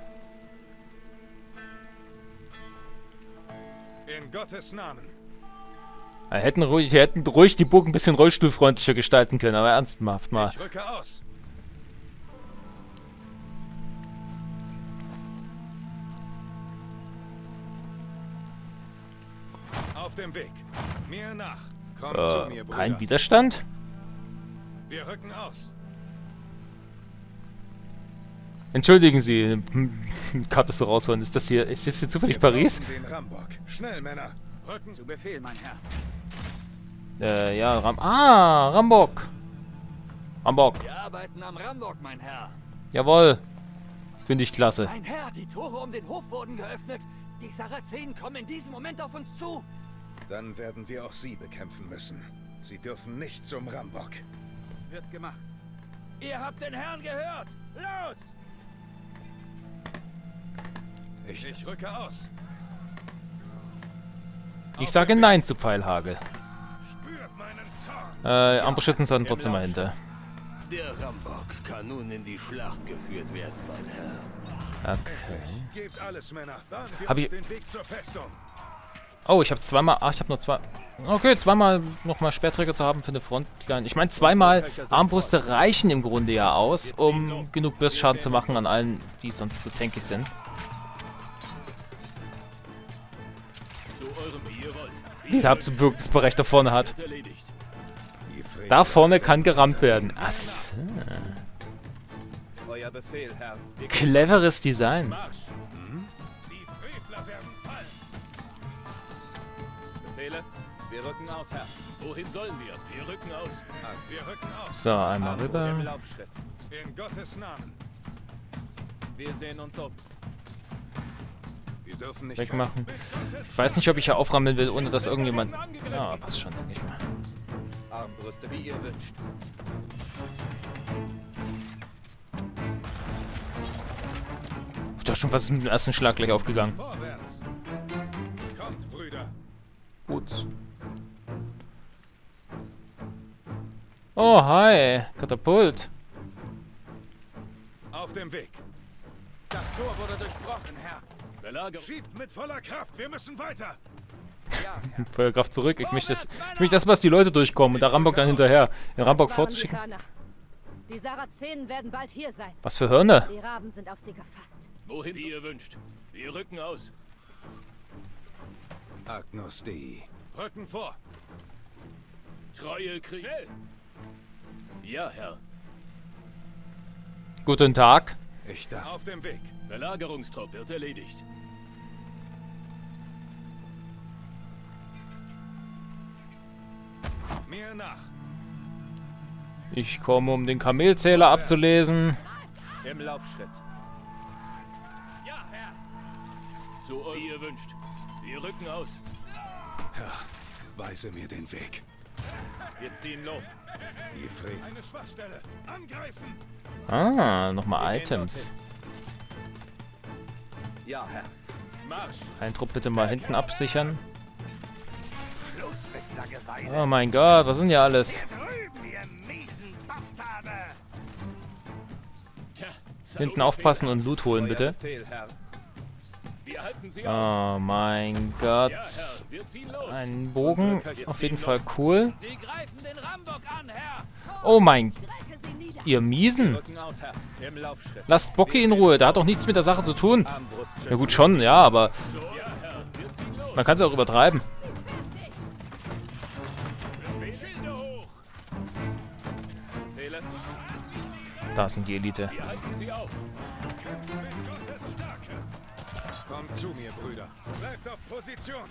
Speaker 4: In Gottes Namen.
Speaker 1: Wir hätten ruhig die Burg ein bisschen rollstuhlfreundlicher gestalten können, aber ernsthaft mal.
Speaker 3: Ich rücke aus. Auf dem Weg. Mir nach. Komm zu mir, Bruder.
Speaker 1: Kein Widerstand?
Speaker 3: Wir rücken aus.
Speaker 1: Entschuldigen Sie, Karte so rausholen. Ist das hier zufällig Paris?
Speaker 3: Den Rambock. Schnell, Männer. Rücken.
Speaker 8: Zu Befehl, mein Herr.
Speaker 1: Ja, Rambock. Rambock.
Speaker 9: Wir arbeiten am Rambock, mein Herr.
Speaker 1: Jawohl. Finde ich klasse.
Speaker 9: Mein Herr, die Tore um den Hof wurden geöffnet. Die Sarazenen kommen in diesem Moment auf uns zu.
Speaker 3: Dann werden wir auch Sie bekämpfen müssen. Sie dürfen nicht zum Rambock.
Speaker 8: Wird gemacht.
Speaker 7: Ihr habt den Herrn gehört! Los!
Speaker 3: Ich rücke aus.
Speaker 1: Ich sage Nein zu Pfeilhagel.
Speaker 3: Spürt meinen Zorn.
Speaker 1: Armbrustschützen sollten trotzdem mal hinter.
Speaker 4: Der Rambock kann nun in die Schlacht geführt werden, mein Herr.
Speaker 1: Okay.
Speaker 3: Gebt alles, Männer. Bahnen wir
Speaker 1: Hab
Speaker 3: uns
Speaker 1: ich-
Speaker 3: den Weg zur Festung.
Speaker 1: Oh, ich habe zweimal... Ach, ich habe nur zwei... Okay, zweimal nochmal Speerträger zu haben für eine Frontline. Ich meine, zweimal Armbrüste reichen im Grunde ja aus, um genug Burst-Schaden zu machen an allen, die sonst zu tankig sind. Die Wirkungsbereich da vorne hat. Da vorne kann gerammt werden. Achso.
Speaker 7: Euer Befehl, Herr. Wir
Speaker 1: Cleveres Design.
Speaker 7: Marsch.
Speaker 3: Die Frevler werden fallen.
Speaker 7: Befehle? Wir rücken aus, Herr.
Speaker 4: Wohin sollen wir? Wir rücken aus.
Speaker 3: Wir rücken aus.
Speaker 1: So, einmal
Speaker 7: Im
Speaker 1: rüber.
Speaker 7: Laufschritt.
Speaker 3: In Gottes Namen.
Speaker 7: Wir sehen uns um.
Speaker 3: Wir dürfen nicht
Speaker 1: Wegmachen. Ich weiß nicht, ob ich hier auframmeln will, ohne dass irgendjemand... Ja, passt schon, denke ich mal.
Speaker 7: Armbrüste, wie ihr wünscht.
Speaker 1: Ich dachte schon fast mit dem ersten Schlag gleich aufgegangen.
Speaker 3: Vorwärts. Kommt, Brüder.
Speaker 1: Gut. Oh, hi. Katapult.
Speaker 3: Auf dem Weg.
Speaker 8: Das Tor wurde durchbrochen, Herr.
Speaker 4: Belagerung.
Speaker 3: Schiebt mit voller Kraft. Wir müssen weiter.
Speaker 8: Ja, Herr.
Speaker 1: Feuerkraft zurück. Ich möchte, dass die Leute durchkommen und der Rambock dann hinterher. Den Rambock
Speaker 2: Das waren
Speaker 1: vorzuschicken.
Speaker 2: die Hörner. Die Sarazenen werden bald hier sein.
Speaker 1: Was für Hörner?
Speaker 2: Die Raben sind auf sie gefasst.
Speaker 4: Wohin wie ihr wünscht. Wir rücken aus.
Speaker 3: Agnus Dei. Rücken vor.
Speaker 4: Treue Krieg. Schnell. Ja, Herr.
Speaker 1: Guten Tag.
Speaker 3: Ich darf. Auf dem Weg.
Speaker 4: Belagerungstrupp wird erledigt.
Speaker 3: Mir nach.
Speaker 1: Ich komme, um den Kamelzähler abzulesen.
Speaker 7: Im Laufschritt.
Speaker 4: Ja, Herr. So wie ihr wünscht. Wir rücken aus.
Speaker 3: Herr, weise mir den Weg.
Speaker 7: Wir ziehen los.
Speaker 3: Die Frevler. Eine Schwachstelle. Angreifen.
Speaker 1: Ah, nochmal Items.
Speaker 7: Ja, Herr.
Speaker 4: Marsch.
Speaker 1: Ein Trupp bitte mal hinten absichern.
Speaker 6: Schluss mit Langeweile.
Speaker 1: Oh mein Gott, was sind hier alles?
Speaker 6: Drüben, ihr miesen Bastarde.
Speaker 4: Tja,
Speaker 1: Hinten aufpassen und Loot holen,
Speaker 7: Euer
Speaker 1: bitte.
Speaker 7: Befehl, Herr.
Speaker 4: Wir halten sie auf.
Speaker 1: Oh mein
Speaker 4: Ja, Herr.
Speaker 1: Gott.
Speaker 4: Wir ziehen los.
Speaker 1: Ein Bogen, auf jeden Fall cool.
Speaker 9: Sie greifen den Rambock an, Herr.
Speaker 1: Oh mein...
Speaker 2: Strecke sie nieder.
Speaker 1: Ihr Miesen.
Speaker 7: Rücken aus, Herr. Im Laufschritt.
Speaker 1: Lasst Bocki in Ruhe, der hat doch nichts mit der Sache zu tun.
Speaker 7: Armbrustschützen.
Speaker 1: Ja gut, schon, ja, aber
Speaker 4: Ja, Herr. Wir ziehen los.
Speaker 1: man kann es auch übertreiben.
Speaker 4: Schilde hoch.
Speaker 7: Befehle?
Speaker 1: Da sind die Elite.
Speaker 4: Wir halten sie auf.
Speaker 3: Mit Gottes Stärke. Kommt zu mir, Brüder. Bleibt auf Position.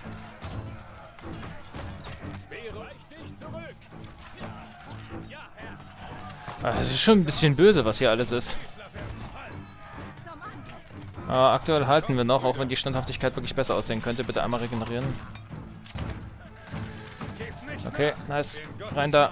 Speaker 4: Speere weicht dich zurück. Ja, Herr.
Speaker 1: Es ist schon ein bisschen böse, was hier alles ist. Aber aktuell halten wir noch, auch wenn die Standhaftigkeit wirklich besser aussehen könnte. Bitte einmal regenerieren. Okay, nice. Rein da.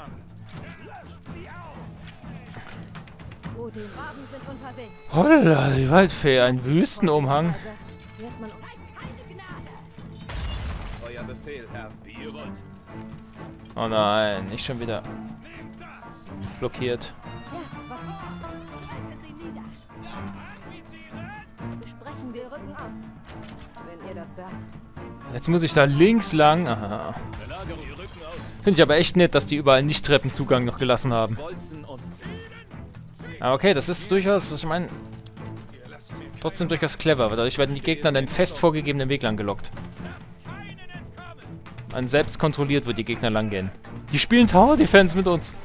Speaker 2: Oh, die Raben sind unterwegs.
Speaker 1: Holla, die Waldfee, ein Wüstenumhang.
Speaker 2: Wird man keine Gnade.
Speaker 7: Euer Befehl, Herr.
Speaker 4: Wie ihr wollt.
Speaker 1: Oh nein, nicht schon wieder blockiert.
Speaker 2: Ja, was? Strecke sie nieder. Besprechen wir Rücken aus. Wenn ihr das sagt.
Speaker 1: Jetzt muss ich da links lang. Aha. Finde ich aber echt nett, dass die überall nicht Treppenzugang noch gelassen haben. Aber okay, das ist durchaus, ich meine, trotzdem durchaus clever, weil dadurch werden die Gegner den fest vorgegebenen Weg lang gelockt. Man selbst kontrolliert, wo die Gegner lang gehen. Die spielen Tower Defense mit uns.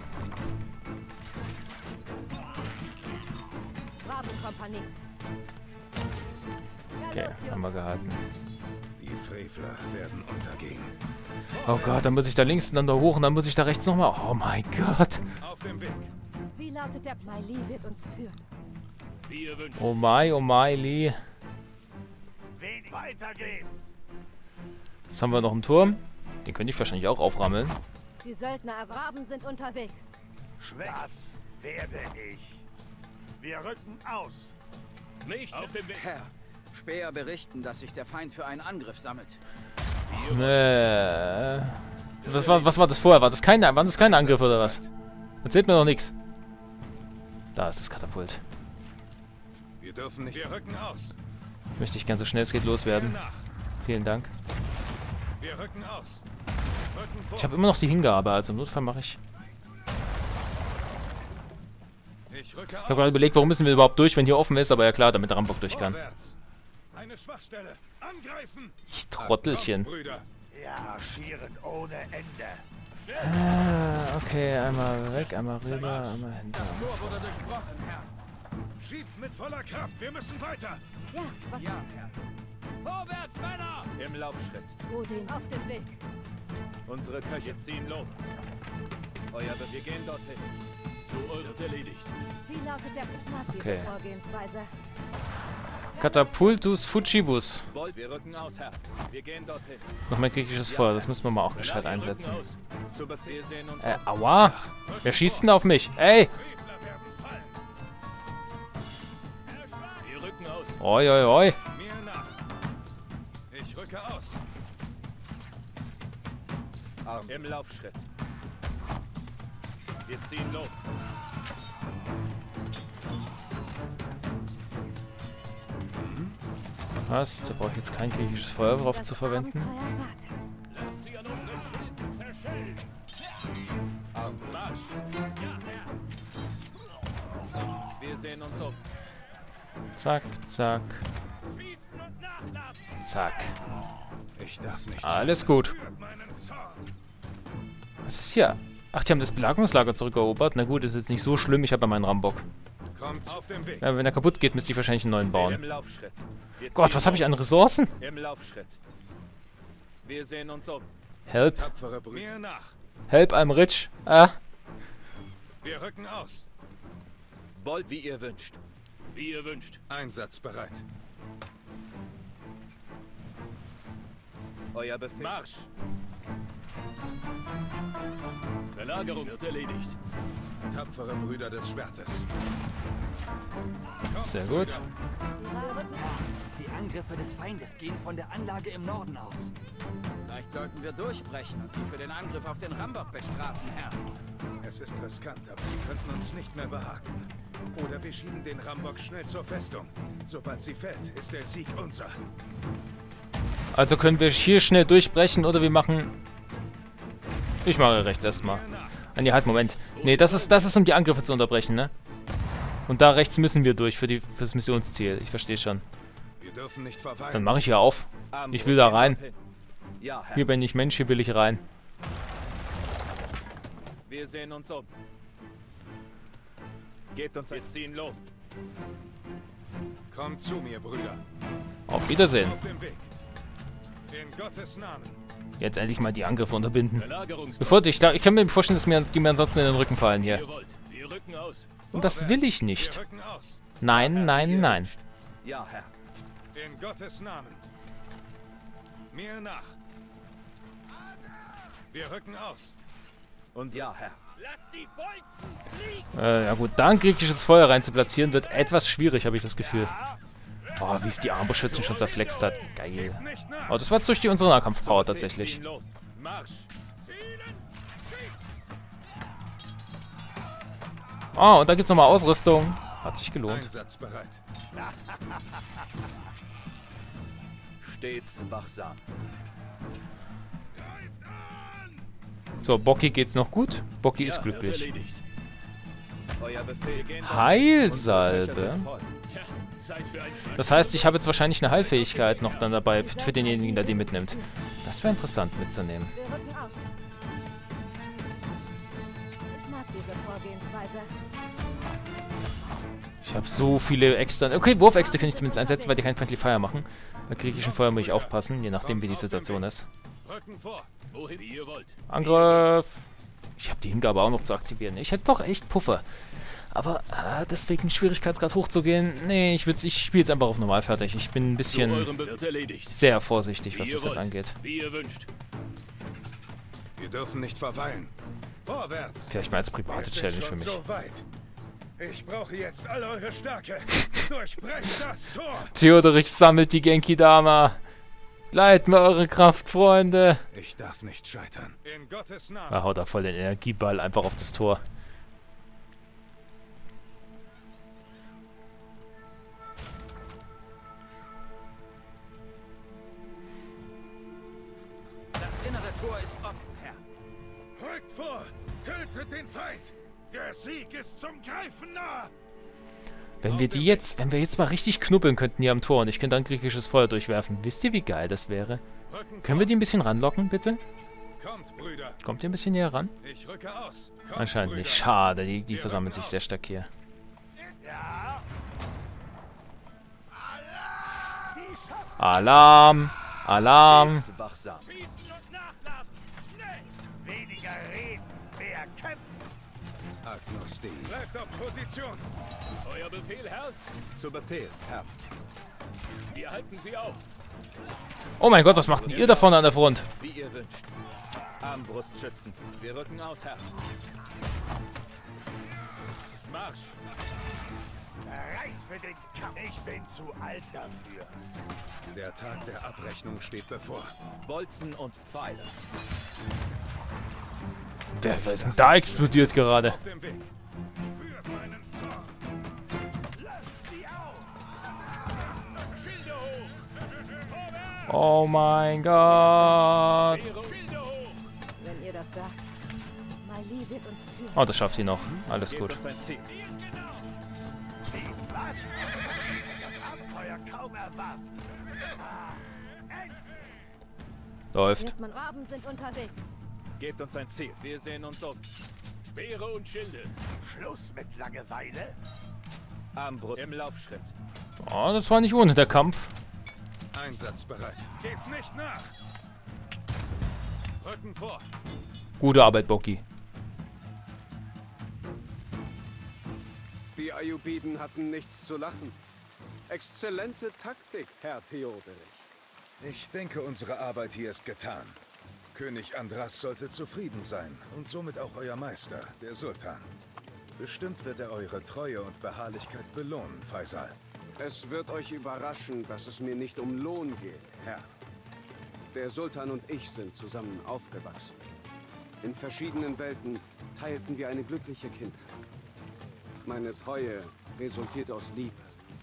Speaker 1: Okay, haben wir gehalten.
Speaker 3: Die Frevler werden untergehen.
Speaker 1: Oh Gott, dann muss ich da links und dann da hoch und dann muss ich da rechts nochmal. Oh mein Gott.
Speaker 3: Auf dem Weg.
Speaker 2: Wie lautet der Miley wird uns führen?
Speaker 1: Oh my, Lee.
Speaker 6: Weiter geht's.
Speaker 1: Jetzt haben wir noch einen Turm. Den könnte ich wahrscheinlich auch auframmeln.
Speaker 2: Die Söldner Araben sind unterwegs.
Speaker 6: Das werde ich. Wir rücken aus.
Speaker 9: Nicht auf dem Weg.
Speaker 8: Herr, Späher berichten, dass sich der Feind für einen Angriff sammelt.
Speaker 1: Was war das vorher? Waren das keine Angriffe oder was? Erzählt mir doch nichts. Da ist das Katapult.
Speaker 3: Wir dürfen nicht. Wir rücken aus.
Speaker 1: Möchte ich gern so schnell es geht loswerden. Vielen Dank.
Speaker 3: Wir rücken aus. Rücken vor.
Speaker 1: Ich habe immer noch die Hingabe, also im Notfall mache ich.
Speaker 3: Ich rücke
Speaker 1: Ich habe gerade überlegt, warum müssen wir überhaupt durch, wenn hier offen ist, aber ja klar, damit der Rambock durch kann.
Speaker 3: Vorwärts. Eine Schwachstelle. Angreifen.
Speaker 1: Ich Trottelchen.
Speaker 3: Kommt, Brüder.
Speaker 6: Ja, marschieren ohne Ende.
Speaker 1: Okay, einmal weg, einmal rüber, einmal hinter.
Speaker 8: Das Tor wurde durchbrochen, Herr.
Speaker 3: Schiebt mit voller Kraft. Wir müssen weiter.
Speaker 2: Ja, was
Speaker 8: Ja, Herr.
Speaker 7: Vorwärts, Männer! Im Laufschritt.
Speaker 2: Odin auf dem Weg.
Speaker 7: Unsere Köche ziehen los. Wir gehen dorthin.
Speaker 9: Zu eurer erledigt.
Speaker 2: Wie lautet der Plan
Speaker 1: Okay.
Speaker 2: dieser Vorgehensweise?
Speaker 1: Katapultus Fujibus.
Speaker 7: Wir rücken aus, Herr. Wir gehen dorthin.
Speaker 1: Noch mehr griechisches Feuer, das müssen wir mal auch gescheit einsetzen.
Speaker 7: Zu Befehl sehen uns.
Speaker 1: Aua! Wer schießt denn auf mich? Ey!
Speaker 3: Frevler werden fallen.
Speaker 9: Wir rücken aus.
Speaker 1: Oi, oi, oi!
Speaker 3: Mir nach. Ich rücke aus.
Speaker 7: Im Laufschritt. Wir ziehen los.
Speaker 1: Was? Da brauche ich jetzt kein griechisches Feuer drauf
Speaker 2: Das
Speaker 1: zu verwenden.
Speaker 2: Abenteuer wartet.
Speaker 9: Lasst sie an unseren Schilden zerschellen.
Speaker 7: Marsch. Wir sehen uns um.
Speaker 1: Zack, zack, zack.
Speaker 3: Ich darf nicht.
Speaker 1: Alles gut.
Speaker 3: Spürt meinen Zorn.
Speaker 1: Was ist hier? Ach, die haben das Belagerungslager zurückerobert. Na gut, ist jetzt nicht so schlimm. Ich habe ja meinen Rambock.
Speaker 3: Kommt auf dem Weg.
Speaker 1: Ja, wenn er kaputt geht, müsste ich wahrscheinlich einen neuen
Speaker 7: Im
Speaker 1: bauen.
Speaker 7: Laufschritt. Wir
Speaker 1: Gott,
Speaker 7: ziehen
Speaker 1: was habe ich
Speaker 7: los.
Speaker 1: an Ressourcen?
Speaker 7: Im Laufschritt. Wir sehen uns um.
Speaker 1: Help.
Speaker 3: Tapfere Brüder. Mir nach.
Speaker 1: Help, I'm rich. Ah.
Speaker 3: Wir rücken aus.
Speaker 7: Bolt, wie ihr wünscht.
Speaker 9: Wie ihr wünscht.
Speaker 3: Einsatzbereit.
Speaker 7: Euer Befehl.
Speaker 9: Marsch. Belagerung wird erledigt.
Speaker 3: Tapfere Brüder des Schwertes. Kommt,
Speaker 1: Sehr gut.
Speaker 3: Brüder.
Speaker 9: Die Angriffe des Feindes gehen von der Anlage im Norden aus.
Speaker 8: Vielleicht sollten wir durchbrechen und sie für den Angriff auf den Rambock bestrafen, Herr.
Speaker 3: Es ist riskant, aber sie könnten uns nicht mehr behaken. Oder wir schieben den Rambock schnell zur Festung. Sobald sie fällt, ist der Sieg unser.
Speaker 1: Also können wir hier schnell durchbrechen oder wir machen... Ich mache rechts erstmal. Ah, nee, halt, Moment. Nee, das ist um die Angriffe zu unterbrechen, ne? Und da rechts müssen wir durch für das Missionsziel. Ich verstehe schon.
Speaker 3: Wir dürfen nicht verweilen.
Speaker 1: Dann mache ich hier auf. Ich will da rein.
Speaker 7: Ja, Herr.
Speaker 1: Hier bin ich Mensch, hier will ich rein.
Speaker 7: Wir sehen uns um. Gebt uns wir ziehen los.
Speaker 3: Kommt zu mir, Brüder.
Speaker 1: Auf Wiedersehen.
Speaker 3: Auf dem Weg. In Gottes Namen.
Speaker 1: Jetzt endlich mal die Angriffe unterbinden.
Speaker 9: Belagerungs...
Speaker 1: Bevor ich kann mir vorstellen, dass die mir ansonsten in den Rücken fallen hier.
Speaker 9: Ihr wollt. Wir rücken aus.
Speaker 1: Und das will ich nicht.
Speaker 3: Wir rücken aus.
Speaker 1: Nein, nein, nein.
Speaker 7: Ja, Herr.
Speaker 3: In Gottes Namen. Mir nach. Wir rücken aus.
Speaker 7: Ja, Herr.
Speaker 9: Lasst die Bolzen fliegen.
Speaker 1: Ja gut, da ein griechisches Feuer rein zu platzieren, wird etwas schwierig, habe ich das Gefühl. Oh, wie es die Armbrustschützen schon zerflext hat. Geil.
Speaker 3: Nicht nach.
Speaker 1: Oh, das war jetzt durch unsere Nahkampfpower tatsächlich.
Speaker 7: Ziehen los. Marsch.
Speaker 1: Oh, und da gibt's nochmal Ausrüstung. Hat sich gelohnt.
Speaker 3: Einsatzbereit.
Speaker 7: Stets wachsam.
Speaker 1: So, Bocki geht's noch gut. Bocki ist glücklich.
Speaker 7: Erledigt. Euer Befehl.
Speaker 1: Heilsalbe. Das heißt, ich habe jetzt wahrscheinlich eine Heilfähigkeit noch dann dabei für denjenigen, der die mitnimmt. Das wäre interessant mitzunehmen.
Speaker 2: Wir rücken aus. Ich mag diese Vorgehensweise.
Speaker 1: Ich habe so viele extra... Okay, Wurfäxte kann ich zumindest einsetzen, weil die kein Friendly Fire machen. Bei griechischen Feuer muss ich aufpassen, je nachdem wie die Situation ist. Angriff! Ich habe die Hingabe auch noch zu aktivieren. Ich hätte doch echt Puffer. Aber deswegen Schwierigkeitsgrad hochzugehen... Nee, ich spiele jetzt einfach auf normal fertig. Ich bin ein bisschen sehr vorsichtig, was das jetzt angeht.
Speaker 3: Wir dürfen nicht verweilen. Vorwärts!
Speaker 1: Vielleicht mal als private Challenge für mich.
Speaker 3: So weit. Ich brauche jetzt all eure Stärke. Durchbrecht das Tor!
Speaker 1: Theodorich sammelt die Genki-Dama. Leiht mir eure Kraft, Freunde.
Speaker 3: Ich darf nicht scheitern. In Gottes Namen.
Speaker 1: Er haut da voll den Energieball einfach auf das Tor.
Speaker 8: Das innere Tor ist offen, Herr.
Speaker 3: Rückt vor! Tötet den Feind! Der Sieg ist zum Greifen nah!
Speaker 1: Wenn wir jetzt mal richtig knubbeln könnten hier am Tor und ich könnte dann griechisches Feuer durchwerfen. Wisst ihr, wie geil das wäre? Können wir die ein bisschen ranlocken, bitte?
Speaker 3: Kommt, Brüder.
Speaker 1: Kommt ihr ein bisschen näher ran?
Speaker 3: Ich rücke aus. Kommt,
Speaker 1: Anscheinend nicht. Schade, die versammeln sich sehr stark hier. Alarm! Alarm!
Speaker 7: Wachsam.
Speaker 6: Weniger reden, mehr kämpfen.
Speaker 3: Agnosti. Bleibt auf Position.
Speaker 7: Euer Befehl, Herr? Zu Befehl, Herr. Wir halten sie auf.
Speaker 1: Oh mein Gott, was macht denn ihr da vorne an der Front?
Speaker 7: Wie ihr wünscht. Armbrustschützen. Wir rücken aus, Herr. Marsch.
Speaker 6: Bereit für den Kampf. Ich bin zu alt dafür.
Speaker 3: Der Tag der Abrechnung steht bevor.
Speaker 7: Bolzen und Pfeile.
Speaker 1: Wer ist denn da explodiert gerade?
Speaker 3: Auf dem Weg. Spürt meinen Zorn.
Speaker 6: Löscht sie aus.
Speaker 7: Schilde hoch.
Speaker 1: Oh mein Gott.
Speaker 7: Schilde hoch.
Speaker 2: Wenn ihr das sagt. Miley wird uns führen.
Speaker 1: Oh, das schafft sie noch. Alles
Speaker 7: Gebt
Speaker 1: gut.
Speaker 7: uns ein Ziel.
Speaker 6: Was? Das Abenteuer kaum erwarten.
Speaker 1: Läuft.
Speaker 2: Hirtmann Raben sind unterwegs.
Speaker 7: Gebt uns ein Ziel. Wir sehen uns um. Speere und Schilde.
Speaker 6: Schluss mit Langeweile.
Speaker 7: Armbrust im Laufschritt.
Speaker 1: Oh, das war nicht ohne der Kampf.
Speaker 3: Einsatzbereit. Gebt nicht nach. Rücken vor.
Speaker 1: Gute Arbeit, Bocki.
Speaker 5: Die Ayyubiden hatten nichts zu lachen. Exzellente Taktik, Herr Theoderich.
Speaker 3: Ich denke, unsere Arbeit hier ist getan. König Andras sollte zufrieden sein und somit auch euer Meister, der Sultan. Bestimmt wird er eure Treue und Beharrlichkeit belohnen, Faisal.
Speaker 5: Es wird euch überraschen, dass es mir nicht um Lohn geht, Herr. Der Sultan und ich sind zusammen aufgewachsen. In verschiedenen Welten teilten wir eine glückliche Kindheit. Meine Treue resultiert aus Liebe.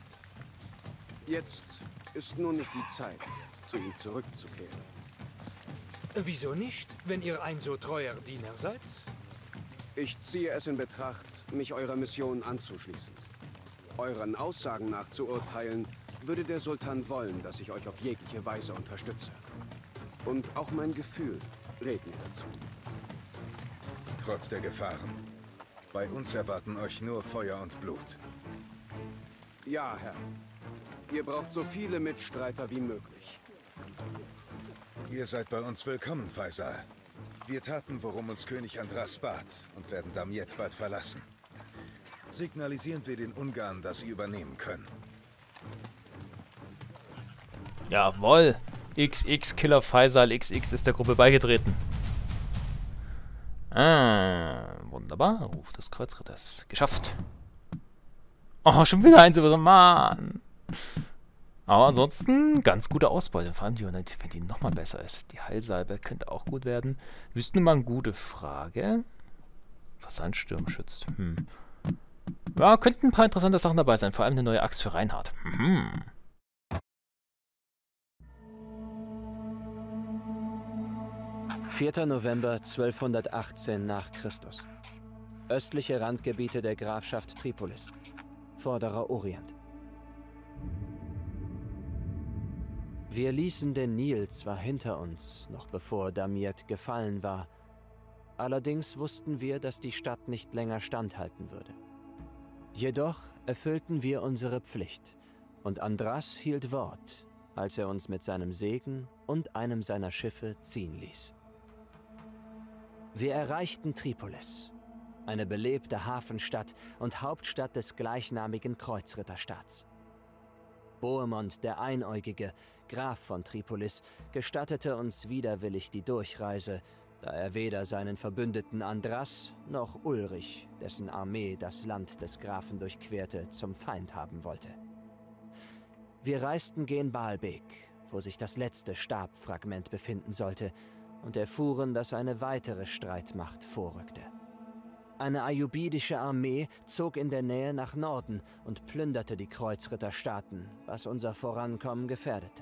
Speaker 5: Jetzt ist nur nicht die Zeit, zu ihm zurückzukehren.
Speaker 9: Wieso nicht, wenn ihr ein so treuer Diener seid?
Speaker 5: Ich ziehe es in Betracht, mich eurer Mission anzuschließen. Euren Aussagen nach zu urteilen, würde der Sultan wollen, dass ich euch auf jegliche Weise unterstütze. Und auch mein Gefühl rät mir dazu.
Speaker 3: Trotz der Gefahren. Bei uns erwarten euch nur Feuer und Blut.
Speaker 5: Ja, Herr. Ihr braucht so viele Mitstreiter wie möglich.
Speaker 3: Ihr seid bei uns willkommen, Faisal. Wir taten, worum uns König Andras bat und werden Damiet bald verlassen. Signalisieren wir den Ungarn, dass sie übernehmen können.
Speaker 1: Jawohl. XX Killer Faisal XX ist der Gruppe beigetreten. Wunderbar. Ruf des Kreuzritters. Geschafft. Oh, schon wieder eins über so Mann. Aber ansonsten ganz gute Ausbeute. Vor allem die, wenn die nochmal besser ist. Die Heilsalbe könnte auch gut werden. Wüssten wir mal eine gute Frage. Versandsturm schützt. Ja, könnten ein paar interessante Sachen dabei sein. Vor allem eine neue Axt für Reinhard.
Speaker 10: 4. November 1218 nach Christus. Östliche Randgebiete der Grafschaft Tripolis. Vorderer Orient. Wir ließen den Nil zwar hinter uns, noch bevor Damiette gefallen war. Allerdings wussten wir, dass die Stadt nicht länger standhalten würde. Jedoch erfüllten wir unsere Pflicht und Andras hielt Wort, als er uns mit seinem Segen und einem seiner Schiffe ziehen ließ. Wir erreichten Tripolis, eine belebte Hafenstadt und Hauptstadt des gleichnamigen Kreuzritterstaats. Bohemond der Einäugige, Graf von Tripolis, gestattete uns widerwillig die Durchreise, da er weder seinen Verbündeten Andras noch Ulrich, dessen Armee das Land des Grafen durchquerte, zum Feind haben wollte. Wir reisten gen Baalbek, wo sich das letzte Stabfragment befinden sollte, und erfuhren, dass eine weitere Streitmacht vorrückte. Eine ayyubidische Armee zog in der Nähe nach Norden und plünderte die Kreuzritterstaaten, was unser Vorankommen gefährdete.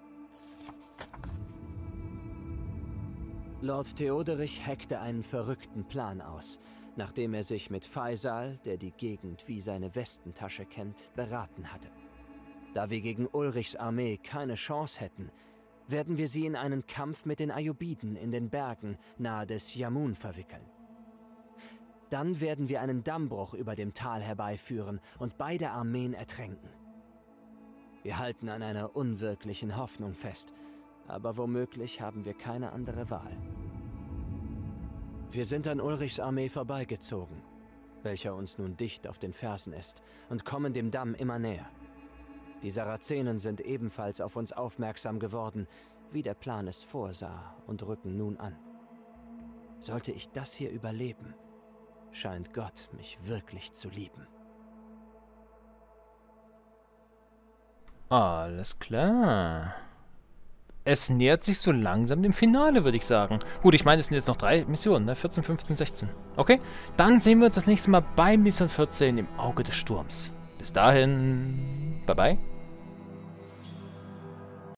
Speaker 10: Lord Theoderich heckte einen verrückten Plan aus, nachdem er sich mit Faisal, der die Gegend wie seine Westentasche kennt, beraten hatte. Da wir gegen Ulrichs Armee keine Chance hätten, werden wir sie in einen Kampf mit den Ayyubiden in den Bergen nahe des Yamun verwickeln. Dann werden wir einen Dammbruch über dem Tal herbeiführen und beide Armeen ertränken. Wir halten an einer unwirklichen Hoffnung fest, aber womöglich haben wir keine andere Wahl. Wir sind an Ulrichs Armee vorbeigezogen, welcher uns nun dicht auf den Fersen ist, und kommen dem Damm immer näher. Die Sarazenen sind ebenfalls auf uns aufmerksam geworden, wie der Plan es vorsah, und rücken nun an. Sollte ich das hier überleben, scheint Gott mich wirklich zu lieben.
Speaker 1: Alles klar. Es nähert sich so langsam dem Finale, würde ich sagen. Gut, ich meine, es sind jetzt noch 3 Missionen, ne? 14, 15, 16. Okay, dann sehen wir uns das nächste Mal bei Mission 14 im Auge des Sturms. Bis dahin, bye bye.